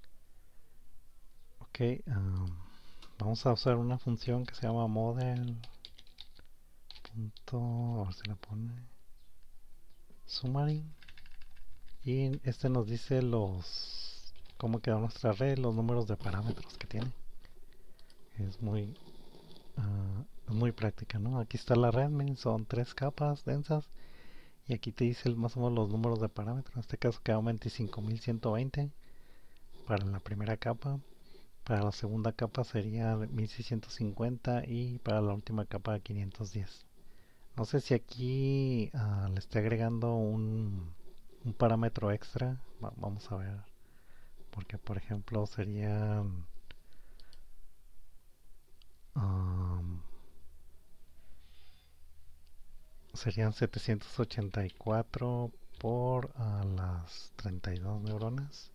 Ok, um, vamos a usar una función que se llama model. Punto, a ver si la pone. Summary. Y este nos dice los cómo quedó nuestra red, los números de parámetros que tiene. Es muy, uh, es muy práctica, ¿no? Aquí está la red, miren, son tres capas densas. Y aquí te dice más o menos los números de parámetros. En este caso quedan veinticinco mil ciento veinte para la primera capa. Para la segunda capa sería mil seiscientos cincuenta y para la última capa quinientos diez. No sé si aquí uh, le esté agregando un, un parámetro extra. Va- vamos a ver. Porque por ejemplo sería um, serían setecientos ochenta y cuatro por uh, las treinta y dos neuronas.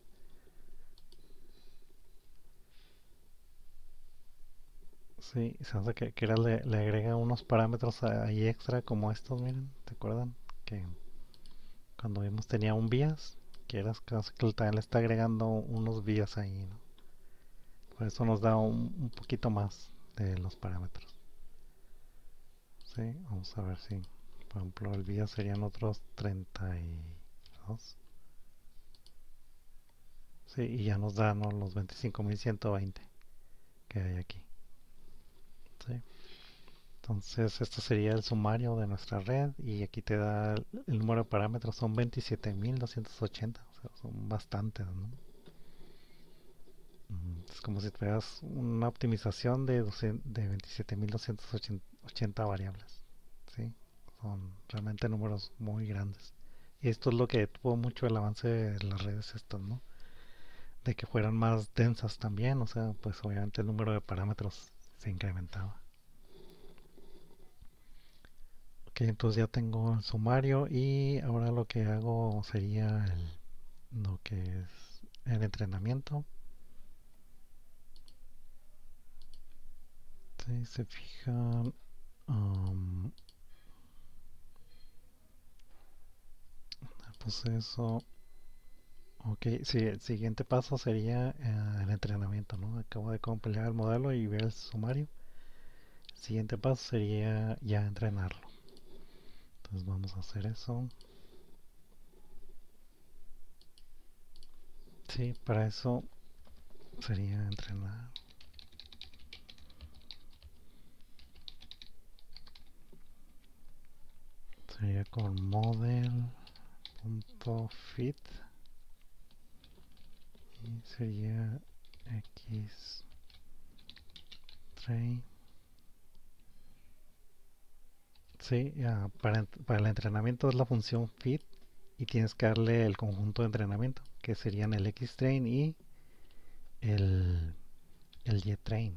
Sí, se hace que, que era le, le agrega unos parámetros ahí extra como estos, miren, ¿te acuerdan? Que cuando vimos tenía un vías, que era casi que también le está agregando unos vías ahí, ¿no? Por eso nos da un, un poquito más de los parámetros. Sí, vamos a ver si, por ejemplo, el vías serían otros treinta y dos. Sí, y ya nos da, ¿no?, los veinticinco mil ciento veinte que hay aquí. Sí. Entonces, esto sería el sumario de nuestra red y aquí te da el, el número de parámetros, son veintisiete mil doscientos ochenta, o sea, son bastantes, ¿no? Mm, Es como si tuvieras una optimización de, de veintisiete mil doscientos ochenta variables, ¿sí? Son realmente números muy grandes. Y esto es lo que tuvo mucho el avance de las redes estas, ¿no? De que fueran más densas también, o sea, pues obviamente el número de parámetros se incrementaba. Ok, entonces ya tengo el sumario y ahora lo que hago sería el, lo que es el entrenamiento. Si se fijan, um, puse eso. Ok, sí, el siguiente paso sería eh, el entrenamiento, ¿no? Acabo de compilar el modelo y ver el sumario. El siguiente paso sería ya entrenarlo. Entonces vamos a hacer eso. Sí, para eso sería entrenar. Sería con model.fit y sería x train. Sí, ya, para, para el entrenamiento es la función fit y tienes que darle el conjunto de entrenamiento, que serían el xtrain y el, el ytrain.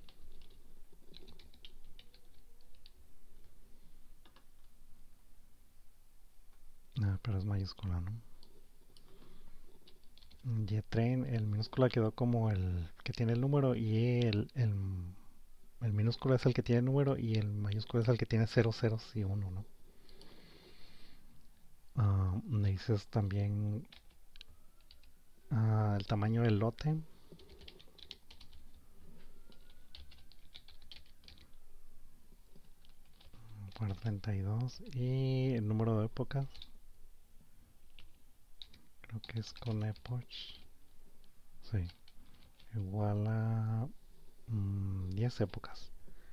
Ah, pero es mayúscula, ¿no? Ytrain, el minúscula quedó como el que tiene el número y el, el, el minúscula es el que tiene el número y el mayúscula es el que tiene cero ceros y uno, ¿no? Uh, me dices también uh, el tamaño del lote por treinta y dos y el número de épocas, creo que es con epoch, sí, igual a mm, diez épocas.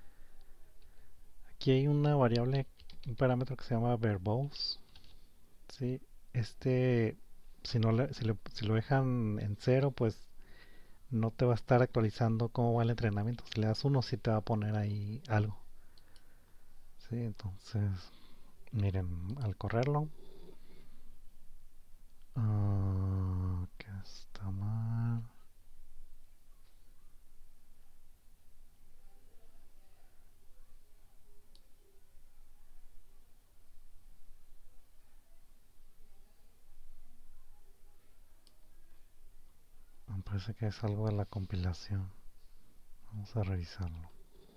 Aquí hay una variable, un parámetro que se llama verbose, ¿sí? Este, si, no le, si, le, si lo dejan en cero, pues no te va a estar actualizando cómo va el entrenamiento. Si le das uno, sí te va a poner ahí algo. Sí, entonces, miren, al correrlo, uh, que está mal. Parece que es algo de la compilación. Vamos a revisarlo.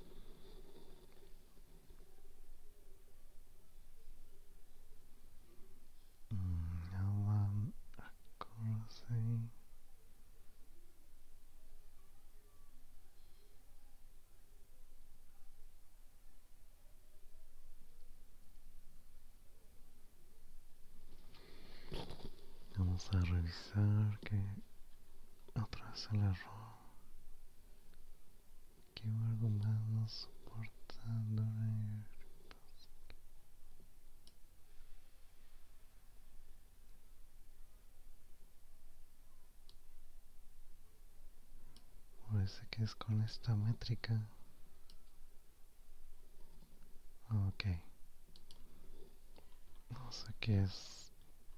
Mm, Alan Accuracy. Vamos a revisar que otra vez el error. Keyword más no soportando. Parece que es con esta métrica. Ok. No sé qué es.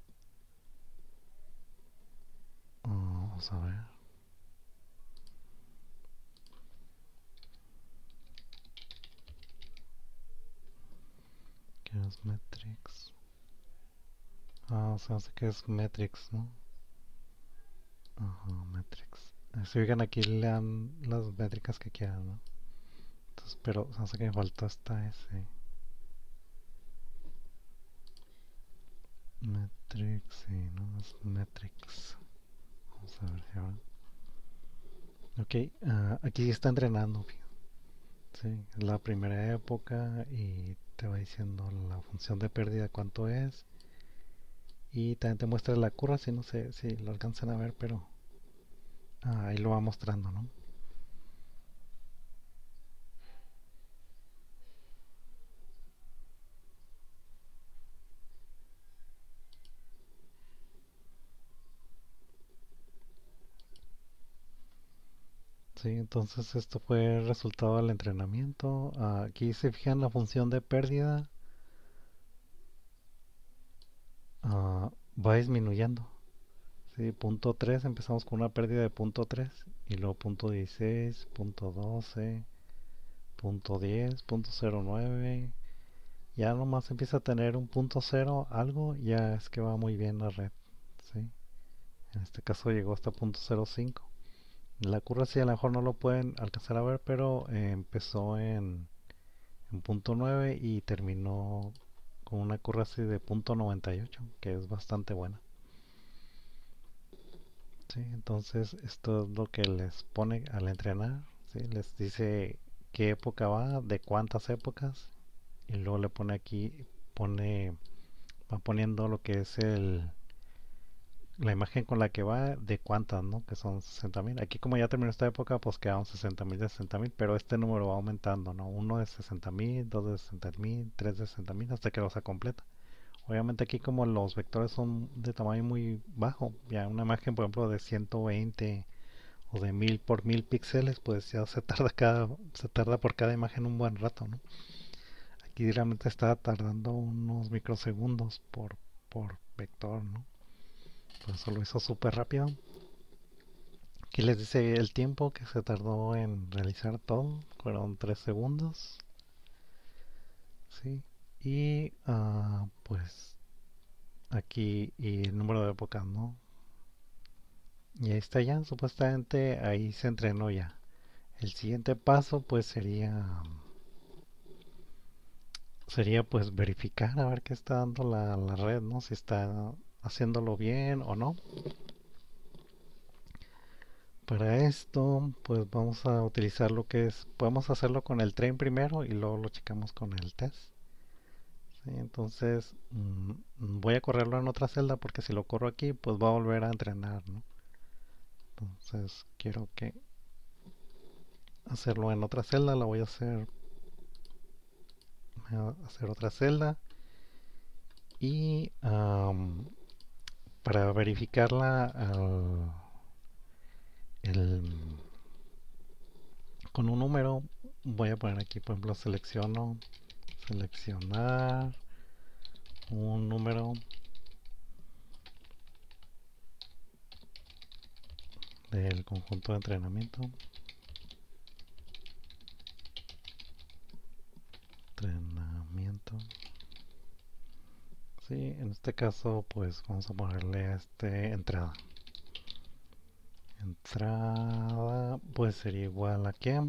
Oh, vamos a ver. ¿Qué es metrics? Ah, o sea, sé que es metrics, ¿no? Ajá, metrics. Eh, Si fijan aquí lean las métricas que quieran, ¿no? Entonces, pero o sea, sé que me faltó esta S. Metrics, sí, no es metrics. Vamos a ver si ahora. Ok, ah, aquí está entrenando. Sí, es la primera época y te va diciendo la función de pérdida cuánto es. Y también te muestra la curva, si no sé si lo alcanzan a ver, pero ah, ahí lo va mostrando, ¿no? Sí, entonces esto fue el resultado del entrenamiento. Ah, aquí se fijan la función de pérdida, ah, va disminuyendo. Sí, punto tres, empezamos con una pérdida de punto tres y luego punto dieciséis, punto doce, punto diez, punto cero nueve. Ya nomás empieza a tener un punto cero algo, ya es que va muy bien la red. ¿Sí? En este caso llegó hasta punto cero cinco. La curva sí a lo mejor no lo pueden alcanzar a ver, pero eh, empezó en, en punto nueve y terminó con una curva así de punto noventa y ocho, que es bastante buena. Sí, entonces esto es lo que les pone al entrenar. ¿Sí? Les dice qué época va, de cuántas épocas, y luego le pone aquí, pone, va poniendo lo que es el, la imagen con la que va, de cuántas, ¿no? Que son sesenta mil. Aquí como ya terminó esta época, pues quedaron sesenta mil de sesenta mil, pero este número va aumentando, ¿no? Uno de sesenta mil, dos de sesenta mil, tres de sesenta mil, hasta que lo se completa. Obviamente aquí como los vectores son de tamaño muy bajo, ya una imagen por ejemplo de ciento veinte o de mil por mil píxeles, pues ya se tarda cada, se tarda por cada imagen un buen rato, ¿no? Aquí realmente está tardando unos microsegundos por, por vector, ¿no? Por eso lo hizo súper rápido. Aquí les dice el tiempo que se tardó en realizar todo, fueron tres segundos, ¿sí? Y uh, pues aquí y el número de épocas, ¿no? Y ahí está ya, supuestamente ahí se entrenó ya. El siguiente paso pues sería sería pues verificar a ver qué está dando la, la red, ¿no? Si está haciéndolo bien o no. Para esto pues vamos a utilizar lo que es, podemos hacerlo con el train primero y luego lo checamos con el test. ¿Sí? Entonces mmm, voy a correrlo en otra celda porque si lo corro aquí pues va a volver a entrenar, ¿no? Entonces quiero que hacerlo en otra celda, la voy a hacer, voy a hacer otra celda y um, para verificarla al, el, con un número voy a poner aquí por ejemplo selecciono seleccionar un número del conjunto de entrenamiento entrenamiento. Sí, en este caso pues vamos a ponerle este entrada Entrada, pues sería igual a que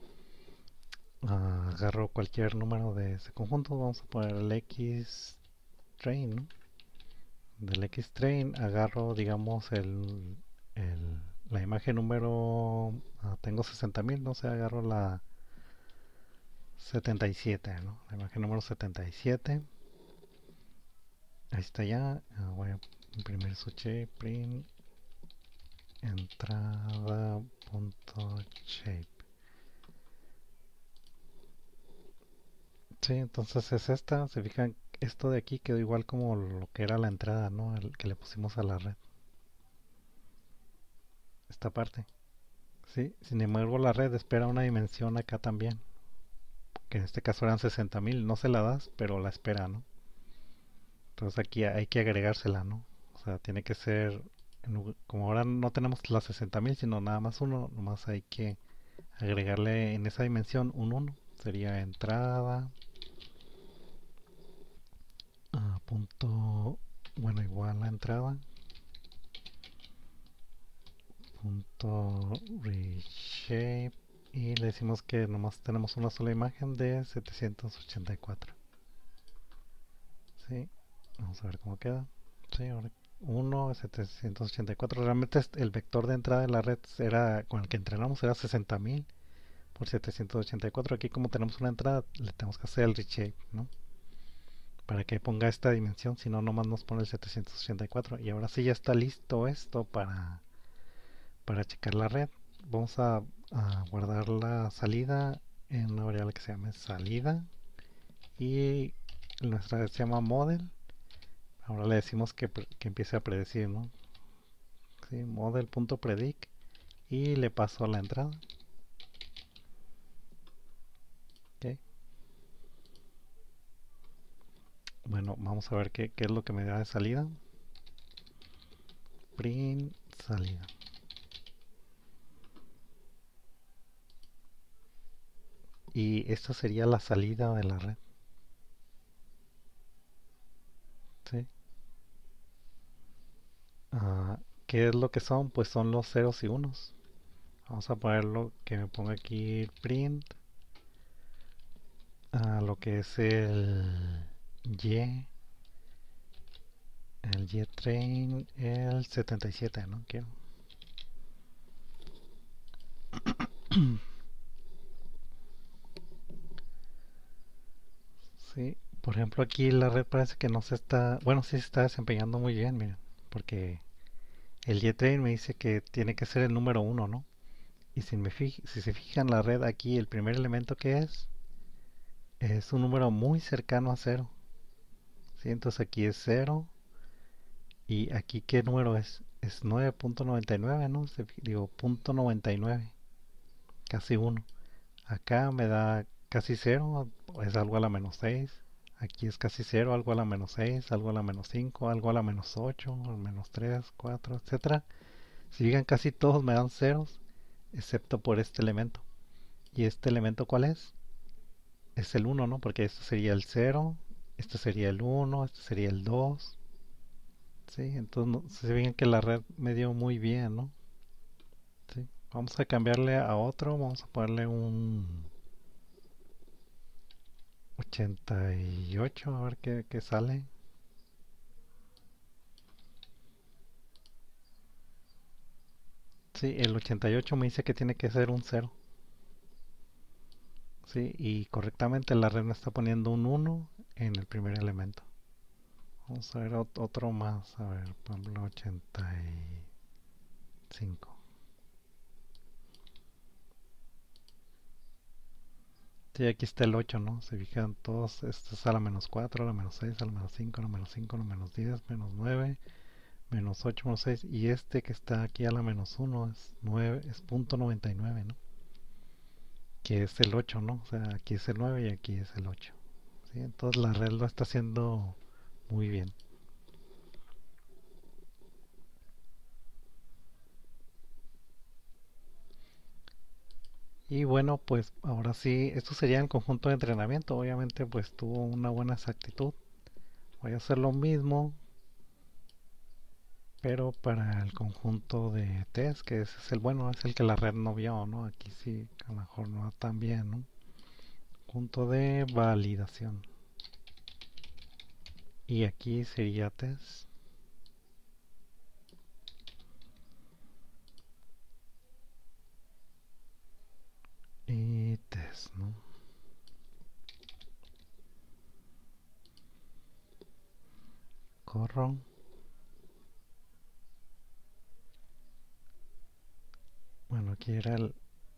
ah, agarro cualquier número de ese conjunto. Vamos a poner el X train, ¿no? Del X train agarro, digamos, el, el- la imagen número. Ah, tengo sesenta mil, no sé, agarro la setenta y siete, ¿no? La imagen número setenta y siete. Ahí está ya. Ah, voy a imprimir su shape, print, entrada, punto shape. Sí, entonces es esta. Se fijan, esto de aquí quedó igual como lo que era la entrada, ¿no? El que le pusimos a la red. Esta parte. Sí, sin embargo, la red espera una dimensión acá también. Que en este caso eran sesenta mil. No se la das, pero la espera, ¿no? Entonces aquí hay que agregársela, ¿no? O sea, tiene que ser. Como ahora no tenemos las sesenta mil, sino nada más uno, nomás hay que agregarle en esa dimensión un uno. Sería entrada. Ah, punto. Bueno, igual a entrada. Punto reshape. Y le decimos que nomás tenemos una sola imagen de setecientos ochenta y cuatro. Sí, vamos a ver cómo queda. Sí, ahora uno, setecientos ochenta y cuatro. Realmente el vector de entrada de la red era, con el que entrenamos era sesenta mil por setecientos ochenta y cuatro. Aquí como tenemos una entrada, le tenemos que hacer el reshape, ¿no? Para que ponga esta dimensión, si no, nomás nos pone el setecientos ochenta y cuatro. Y ahora sí ya está listo esto para, para checar la red. Vamos a, a guardar la salida en una variable que se llame salida. Y nuestra red se llama model. Ahora le decimos que, que empiece a predecir, ¿no? Sí, model.predict y le paso la entrada. Okay. Bueno, vamos a ver qué, qué es lo que me da de salida. Print salida. Y esta sería la salida de la red. ¿Sí? Uh, ¿Qué es lo que son? Pues son los ceros y unos. Vamos a ponerlo que me ponga aquí print a uh, lo que es el Y, el Y train, el setenta y siete, ¿no? Quiero. Sí, por ejemplo aquí la red parece que no se está, bueno, sí se está desempeñando muy bien, miren, porque el Y-Train me dice que tiene que ser el número uno, ¿no? Y si, me fij si se fijan la red aquí, el primer elemento que es, es un número muy cercano a cero. ¿Sí? Entonces aquí es cero. ¿Y aquí qué número es? Es nueve punto noventa y nueve, ¿no? Se, digo, punto noventa y nueve, casi uno. Acá me da casi cero, es algo a la menos seis. Aquí es casi cero, algo a la menos seis, algo a la menos cinco, algo a la menos ocho, al menos tres, cuatro, etcétera. Si fijan, casi todos me dan ceros, excepto por este elemento. ¿Y este elemento cuál es? Es el uno, ¿no? Porque este sería el cero, este sería el uno, este sería el dos. ¿Sí? Entonces no, se fijan que la red me dio muy bien, ¿no? ¿Sí? Vamos a cambiarle a otro, vamos a ponerle un ochenta y ocho, a ver qué, qué sale. Sí, el ochenta y ocho me dice que tiene que ser un cero. Sí, y correctamente la red me está poniendo un uno en el primer elemento. Vamos a ver otro más. A ver, por ejemplo, ochenta y cinco. Sí, aquí está el ocho, ¿no? Se fijan todos. Esto es a la menos cuatro, a la menos seis, a la menos cinco, a la menos cinco, a la menos diez, menos nueve, menos ocho, menos seis. Y este que está aquí a la menos uno es nueve, es punto noventa y nueve, ¿no? Que es el ocho, ¿no? O sea, aquí es el nueve y aquí es el ocho. ¿Sí? Entonces la red lo está haciendo muy bien. Y bueno, pues ahora sí, esto sería el conjunto de entrenamiento. Obviamente, pues tuvo una buena exactitud. Voy a hacer lo mismo pero para el conjunto de test, que ese es el bueno, es el que la red no vio, ¿no? Aquí sí, a lo mejor no va tan bien, ¿no? Punto de validación. Y aquí sería test. Y test, ¿no? Corro. Bueno, aquí era el...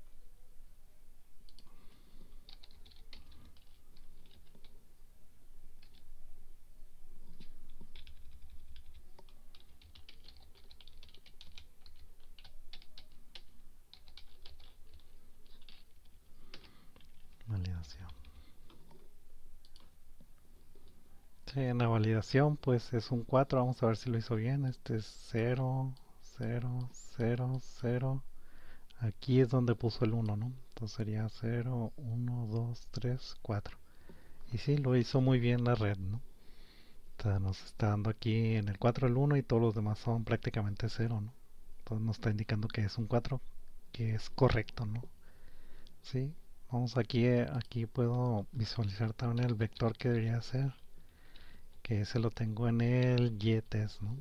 validación. Sí, en la validación pues es un cuatro. Vamos a ver si lo hizo bien. Este es cero, cero, cero, cero. Aquí es donde puso el uno, ¿no? Entonces sería cero, uno, dos, tres, cuatro. Y sí, lo hizo muy bien la red, ¿no? O sea, nos está dando aquí en el cuatro el uno y todos los demás son prácticamente cero, ¿no? Entonces nos está indicando que es un cuatro, que es correcto, ¿no? Sí, vamos aquí, eh, aquí puedo visualizar también el vector que debería ser, que ese lo tengo en el y-test, ¿no?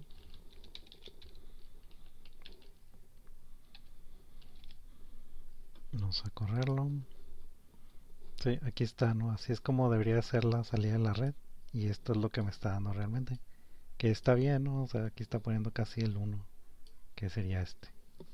Vamos a correrlo. Sí, aquí está, ¿no? Así es como debería ser la salida de la red. Y esto es lo que me está dando realmente. Que está bien, ¿no? O sea, aquí está poniendo casi el uno, que sería este.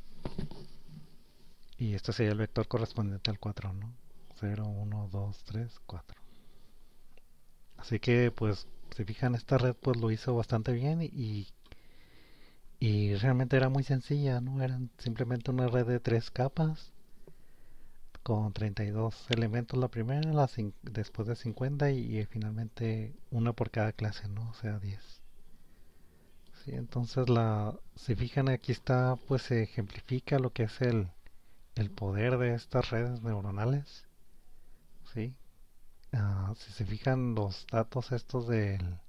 Y este sería el vector correspondiente al cuatro, ¿no? Cero, uno, dos, tres, cuatro. Así que, pues, si fijan, esta red pues lo hizo bastante bien y, y realmente era muy sencilla, ¿no? Eran simplemente una red de tres capas con treinta y dos elementos la primera, la después de cincuenta y, y finalmente una por cada clase, ¿no? O sea, diez. Sí, entonces la, si fijan aquí está, pues se ejemplifica lo que es el, el poder de estas redes neuronales, ¿sí? Ah, si se fijan los datos estos del,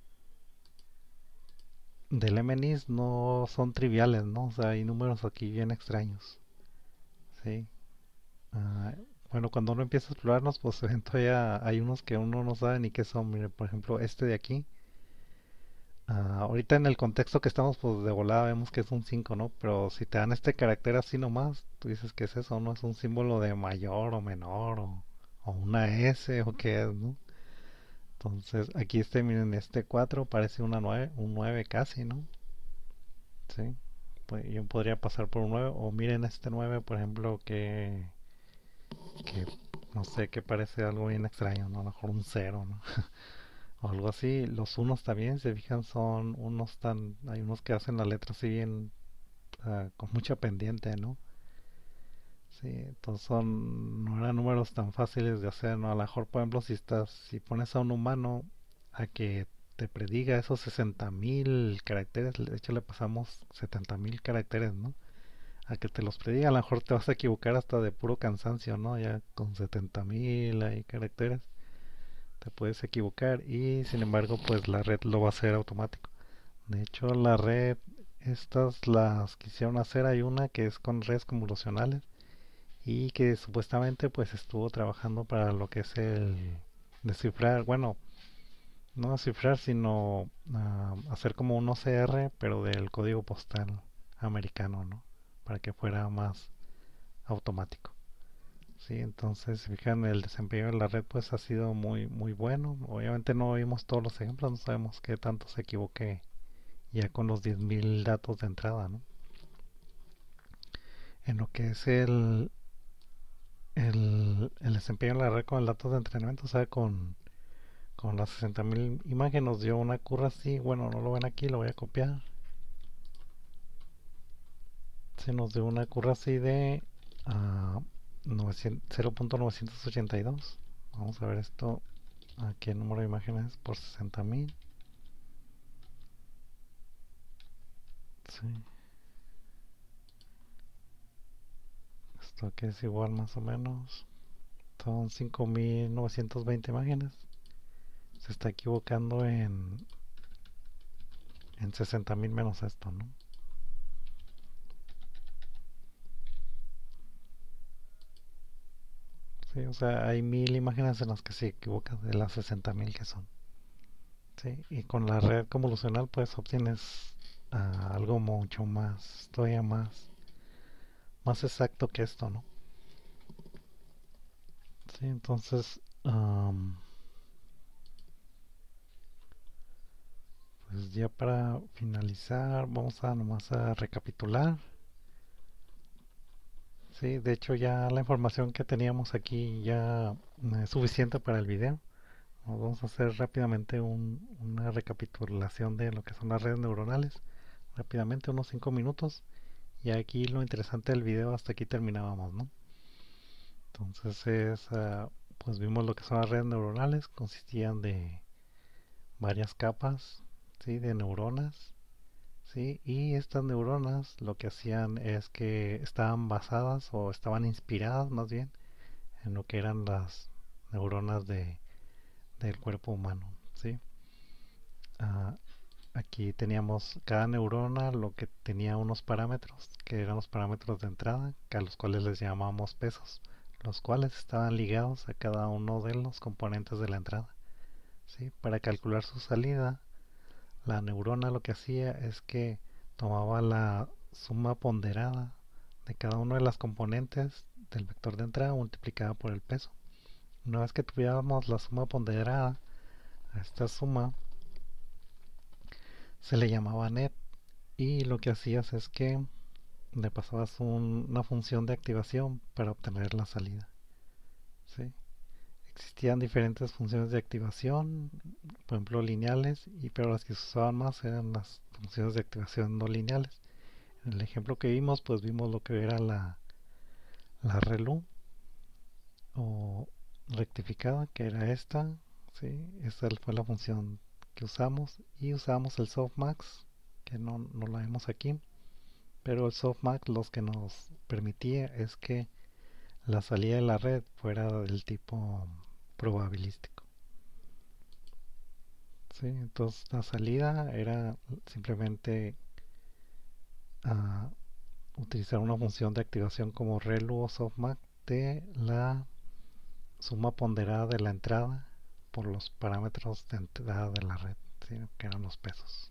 del M N I S no son triviales, ¿no? O sea, hay números aquí bien extraños, ¿sí? Ah, bueno, cuando uno empieza a explorarnos, pues todavía hay unos que uno no sabe ni qué son. Mire, por ejemplo, este de aquí. Ah, ahorita en el contexto que estamos, pues de volada vemos que es un cinco, ¿no? Pero si te dan este carácter así nomás, tú dices que es eso, ¿no? Es un símbolo de mayor o menor o, o una S o qué es, ¿no? Entonces, aquí este, miren, este cuatro parece una nueve, un nueve casi, ¿no? Sí. Pues yo podría pasar por un nueve o miren este nueve, por ejemplo, que, que no sé, que parece algo bien extraño, ¿no? A lo mejor un cero, ¿no? O algo así. Los unos también, se fijan, son unos tan, hay unos que hacen la letra así bien, uh, con mucha pendiente, ¿no? Sí, entonces son, no eran números tan fáciles de hacer, ¿no? A lo mejor, por ejemplo, si estás, si pones a un humano a que te prediga esos sesenta mil caracteres, de hecho le pasamos setenta mil caracteres, ¿no? A que te los prediga, a lo mejor te vas a equivocar hasta de puro cansancio, ¿no? Ya con setenta mil ahí caracteres te puedes equivocar y sin embargo pues la red lo va a hacer automático. De hecho la red, estas las quisieron hacer, hay una que es con redes convolucionales y que supuestamente pues estuvo trabajando para lo que es el descifrar, bueno, no descifrar sino uh, hacer como un O C R pero del código postal americano, ¿no? Para que fuera más automático. Sí, entonces, si fijan, el desempeño de la red pues ha sido muy muy bueno. Obviamente no vimos todos los ejemplos, no sabemos qué tanto se equivoque ya con los diez mil datos de entrada, ¿no? En lo que es el, el, el desempeño de la red con el datos de entrenamiento, o sea, con, con las sesenta mil imágenes nos dio una curva así, bueno, no lo ven aquí, lo voy a copiar. Se nos dio una curva así de uh, cero punto novecientos ochenta y dos. Vamos a ver esto, a qué número de imágenes por sesenta mil. Sí. Esto que es igual más o menos. Son cinco mil novecientos veinte imágenes. Se está equivocando en, en sesenta mil menos esto, ¿no? Sí, o sea, hay mil imágenes en las que se equivoca de las sesenta mil que son. Sí, y con la red convolucional pues obtienes ah, algo mucho más, todavía más, más exacto que esto, ¿no? Sí, entonces, am, pues ya para finalizar, vamos a nomás a recapitular. Sí, de hecho ya la información que teníamos aquí ya es suficiente para el video. Nos vamos a hacer rápidamente un- una recapitulación de lo que son las redes neuronales. Rápidamente, unos cinco minutos. Y aquí lo interesante del video, hasta aquí terminábamos, ¿no? Entonces es, ah, pues vimos lo que son las redes neuronales, consistían de varias capas, ¿sí? De neuronas, ¿sí? Y estas neuronas lo que hacían es que estaban basadas o estaban inspiradas más bien en lo que eran las neuronas de, del cuerpo humano, ¿sí? Ah, aquí teníamos cada neurona lo que tenía unos parámetros, que eran los parámetros de entrada, que a los cuales les llamamos pesos, los cuales estaban ligados a cada uno de los componentes de la entrada, ¿sí? Para calcular su salida, la neurona lo que hacía es que tomaba la suma ponderada de cada una de las componentes del vector de entrada multiplicada por el peso. Una vez que tuviéramos la suma ponderada, a esta suma se le llamaba net, y lo que hacías es que le pasabas un- una función de activación para obtener la salida, ¿sí? Existían diferentes funciones de activación, por ejemplo lineales, y pero las que se usaban más eran las funciones de activación no lineales. En el ejemplo que vimos, pues vimos lo que era la, la relu o rectificada, que era esta, ¿sí? Esta fue la función que usamos, y usamos el softmax, que no, no la vemos aquí, pero el softmax lo que nos permitía es que la salida de la red fuera del tipo probabilístico. ¿Sí? Entonces la salida era simplemente uh, utilizar una función de activación como relu o softmax de la suma ponderada de la entrada por los parámetros de entrada de la red, ¿sí? Que eran los pesos.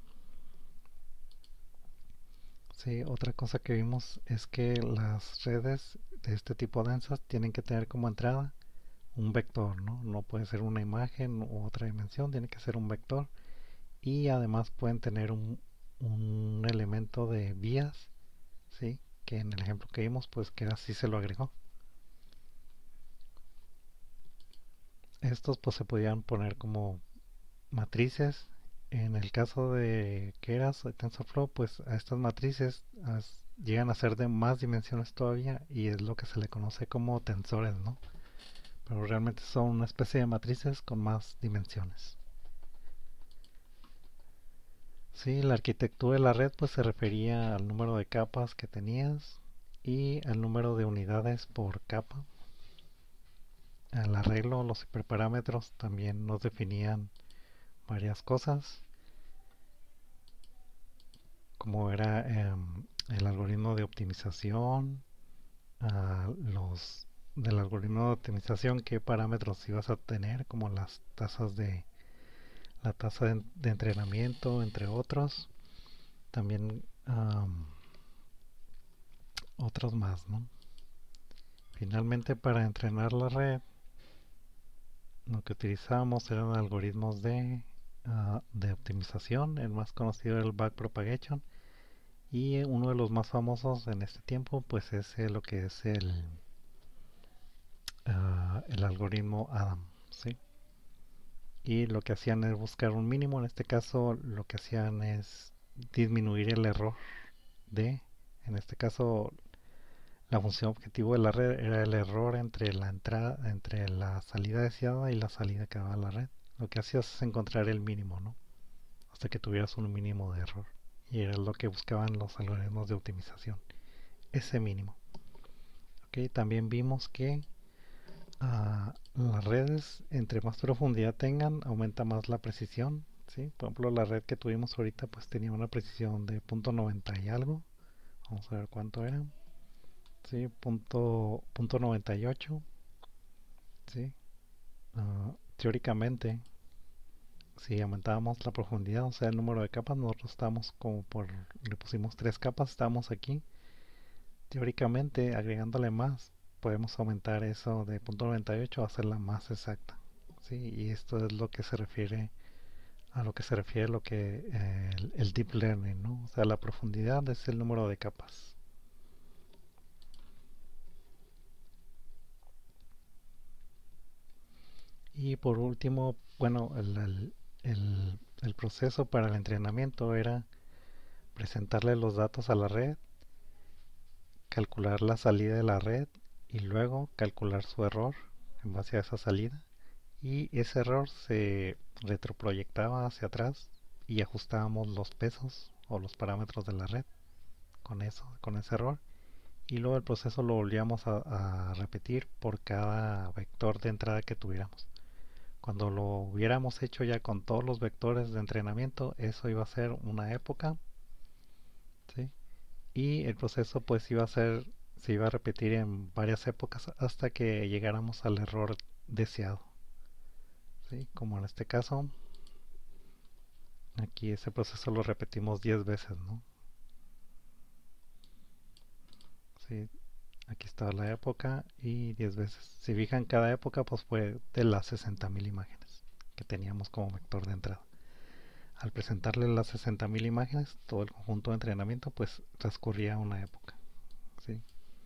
Sí, otra cosa que vimos es que las redes de este tipo densas tienen que tener como entrada un vector, ¿no? No puede ser una imagen u otra dimensión, tiene que ser un vector, y además pueden tener un, un elemento de vías, ¿sí? Que en el ejemplo que vimos, pues que así se lo agregó. Estos pues se podían poner como matrices. En el caso de Keras o TensorFlow, pues a estas matrices as, llegan a ser de más dimensiones todavía, y es lo que se le conoce como tensores, ¿no? Pero realmente son una especie de matrices con más dimensiones. Sí, la arquitectura de la red pues se refería al número de capas que tenías y al número de unidades por capa. Al arreglo, los hiperparámetros también nos definían varias cosas, como era eh, el algoritmo de optimización, uh, los del algoritmo de optimización, qué parámetros ibas a tener, como las tasas de la tasa de, de entrenamiento, entre otros. También um, otros más, ¿no? Finalmente, para entrenar la red, lo que utilizamos eran algoritmos de, uh, de optimización. El más conocido era el backpropagation, y uno de los más famosos en este tiempo pues es eh, lo que es el, uh, el algoritmo Adam, ¿sí? Y lo que hacían es buscar un mínimo. En este caso lo que hacían es disminuir el error de, en este caso la función objetivo de la red era el error entre la entrada, entre la salida deseada y la salida que daba la red. Lo que hacías es encontrar el mínimo, ¿no? Hasta que tuvieras un mínimo de error. Y era lo que buscaban los algoritmos de optimización, ese mínimo. Okay, también vimos que uh, las redes, entre más profundidad tengan, aumenta más la precisión. ¿sí? Por ejemplo, la red que tuvimos ahorita pues tenía una precisión de punto noventa y algo. Vamos a ver cuánto era. Sí, punto, punto noventa y ocho. Sí. Ah, teóricamente, si aumentábamos la profundidad, o sea, el número de capas, nosotros estamos como por, le pusimos tres capas, estamos aquí. Teóricamente, agregándole más, podemos aumentar eso de punto noventa y ocho a hacerla más exacta. Sí, y esto es lo que se refiere a lo que se refiere lo que eh, el, el deep learning, ¿no? O sea, la profundidad es el número de capas. Y por último, bueno, el, el, el, el proceso para el entrenamiento era presentarle los datos a la red, calcular la salida de la red y luego calcular su error en base a esa salida. Y ese error se retroproyectaba hacia atrás y ajustábamos los pesos o los parámetros de la red con eso, con ese error. Y luego el proceso lo volvíamos a, a repetir por cada vector de entrada que tuviéramos. Cuando lo hubiéramos hecho ya con todos los vectores de entrenamiento, eso iba a ser una época, ¿sí? Y el proceso pues iba a ser, se iba a repetir en varias épocas hasta que llegáramos al error deseado, ¿sí? Como en este caso, aquí ese proceso lo repetimos diez veces, ¿no? Sí, aquí está la época y diez veces. Si fijan, cada época pues fue de las sesenta mil imágenes que teníamos como vector de entrada. Al presentarle las sesenta mil imágenes, todo el conjunto de entrenamiento pues transcurría una época, ¿sí?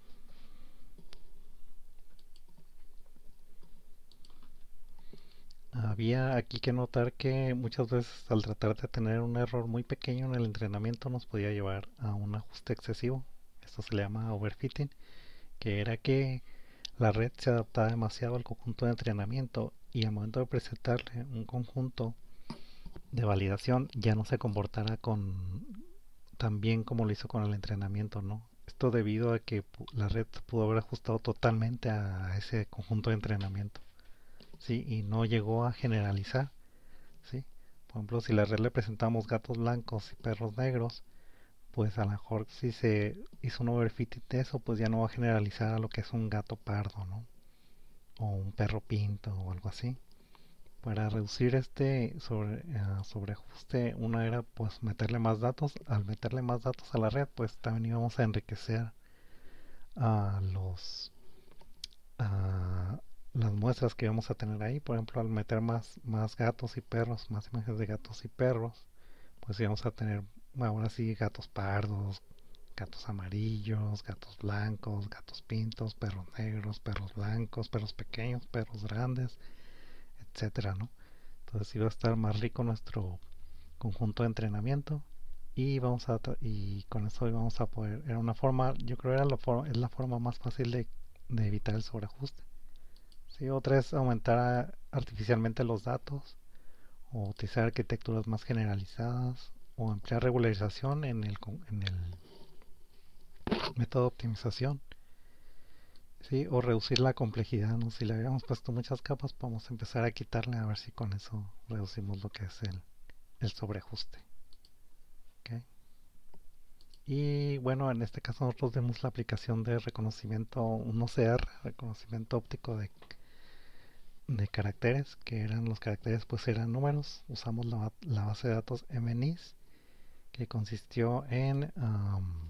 Había aquí que notar que muchas veces al tratar de tener un error muy pequeño en el entrenamiento nos podía llevar a un ajuste excesivo. Esto se le llama overfitting, que era que la red se adaptaba demasiado al conjunto de entrenamiento y al momento de presentarle un conjunto de validación ya no se comportara con tan bien como lo hizo con el entrenamiento, ¿no? Esto debido a que la red pudo haber ajustado totalmente a ese conjunto de entrenamiento, ¿sí? Y no llegó a generalizar, ¿sí? Por ejemplo, si a la red le presentamos gatos blancos y perros negros, pues a lo mejor si se hizo un overfitting de eso, pues ya no va a generalizar a lo que es un gato pardo, ¿no? O un perro pinto o algo así. Para reducir este sobre, uh, sobreajuste, una era pues meterle más datos. Al meterle más datos a la red, pues también íbamos a enriquecer a los a las muestras que íbamos a tener ahí. Por ejemplo, al meter más, más gatos y perros, más imágenes de gatos y perros, pues íbamos a tener ahora sí gatos pardos, gatos amarillos, gatos blancos, gatos pintos, perros negros, perros blancos, perros pequeños, perros grandes, etcétera, ¿no? Entonces iba a estar más rico nuestro conjunto de entrenamiento y vamos a y con eso vamos a poder, era una forma, yo creo era la forma, es la forma más fácil de, de evitar el sobreajuste. Sí, otra es aumentar artificialmente los datos o utilizar arquitecturas más generalizadas o emplear regularización en el, en el método de optimización. Sí, o reducir la complejidad, ¿no? Si le habíamos puesto muchas capas, podemos empezar a quitarle a ver si con eso reducimos lo que es el, el sobreajuste. ¿Okay? Y bueno, en este caso nosotros vemos la aplicación de reconocimiento, un O C R, reconocimiento óptico de, de caracteres, que eran los caracteres pues eran números. Usamos la, la base de datos M N I S, que consistió en, um,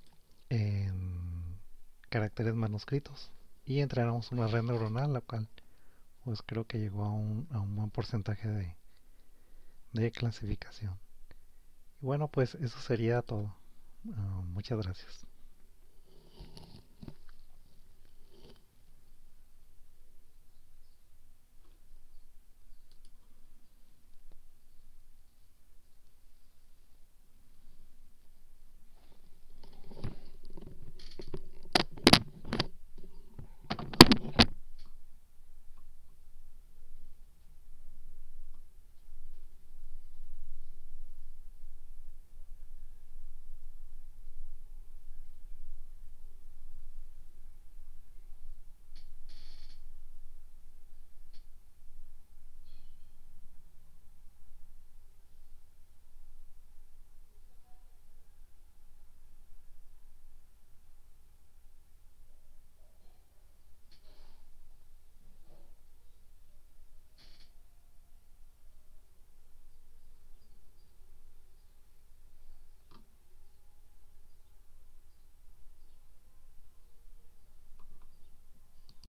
en caracteres manuscritos. Y entrenamos una red neuronal, la cual pues creo que llegó a un, a un buen porcentaje de, de clasificación. Y bueno, pues eso sería todo. Uh, muchas gracias.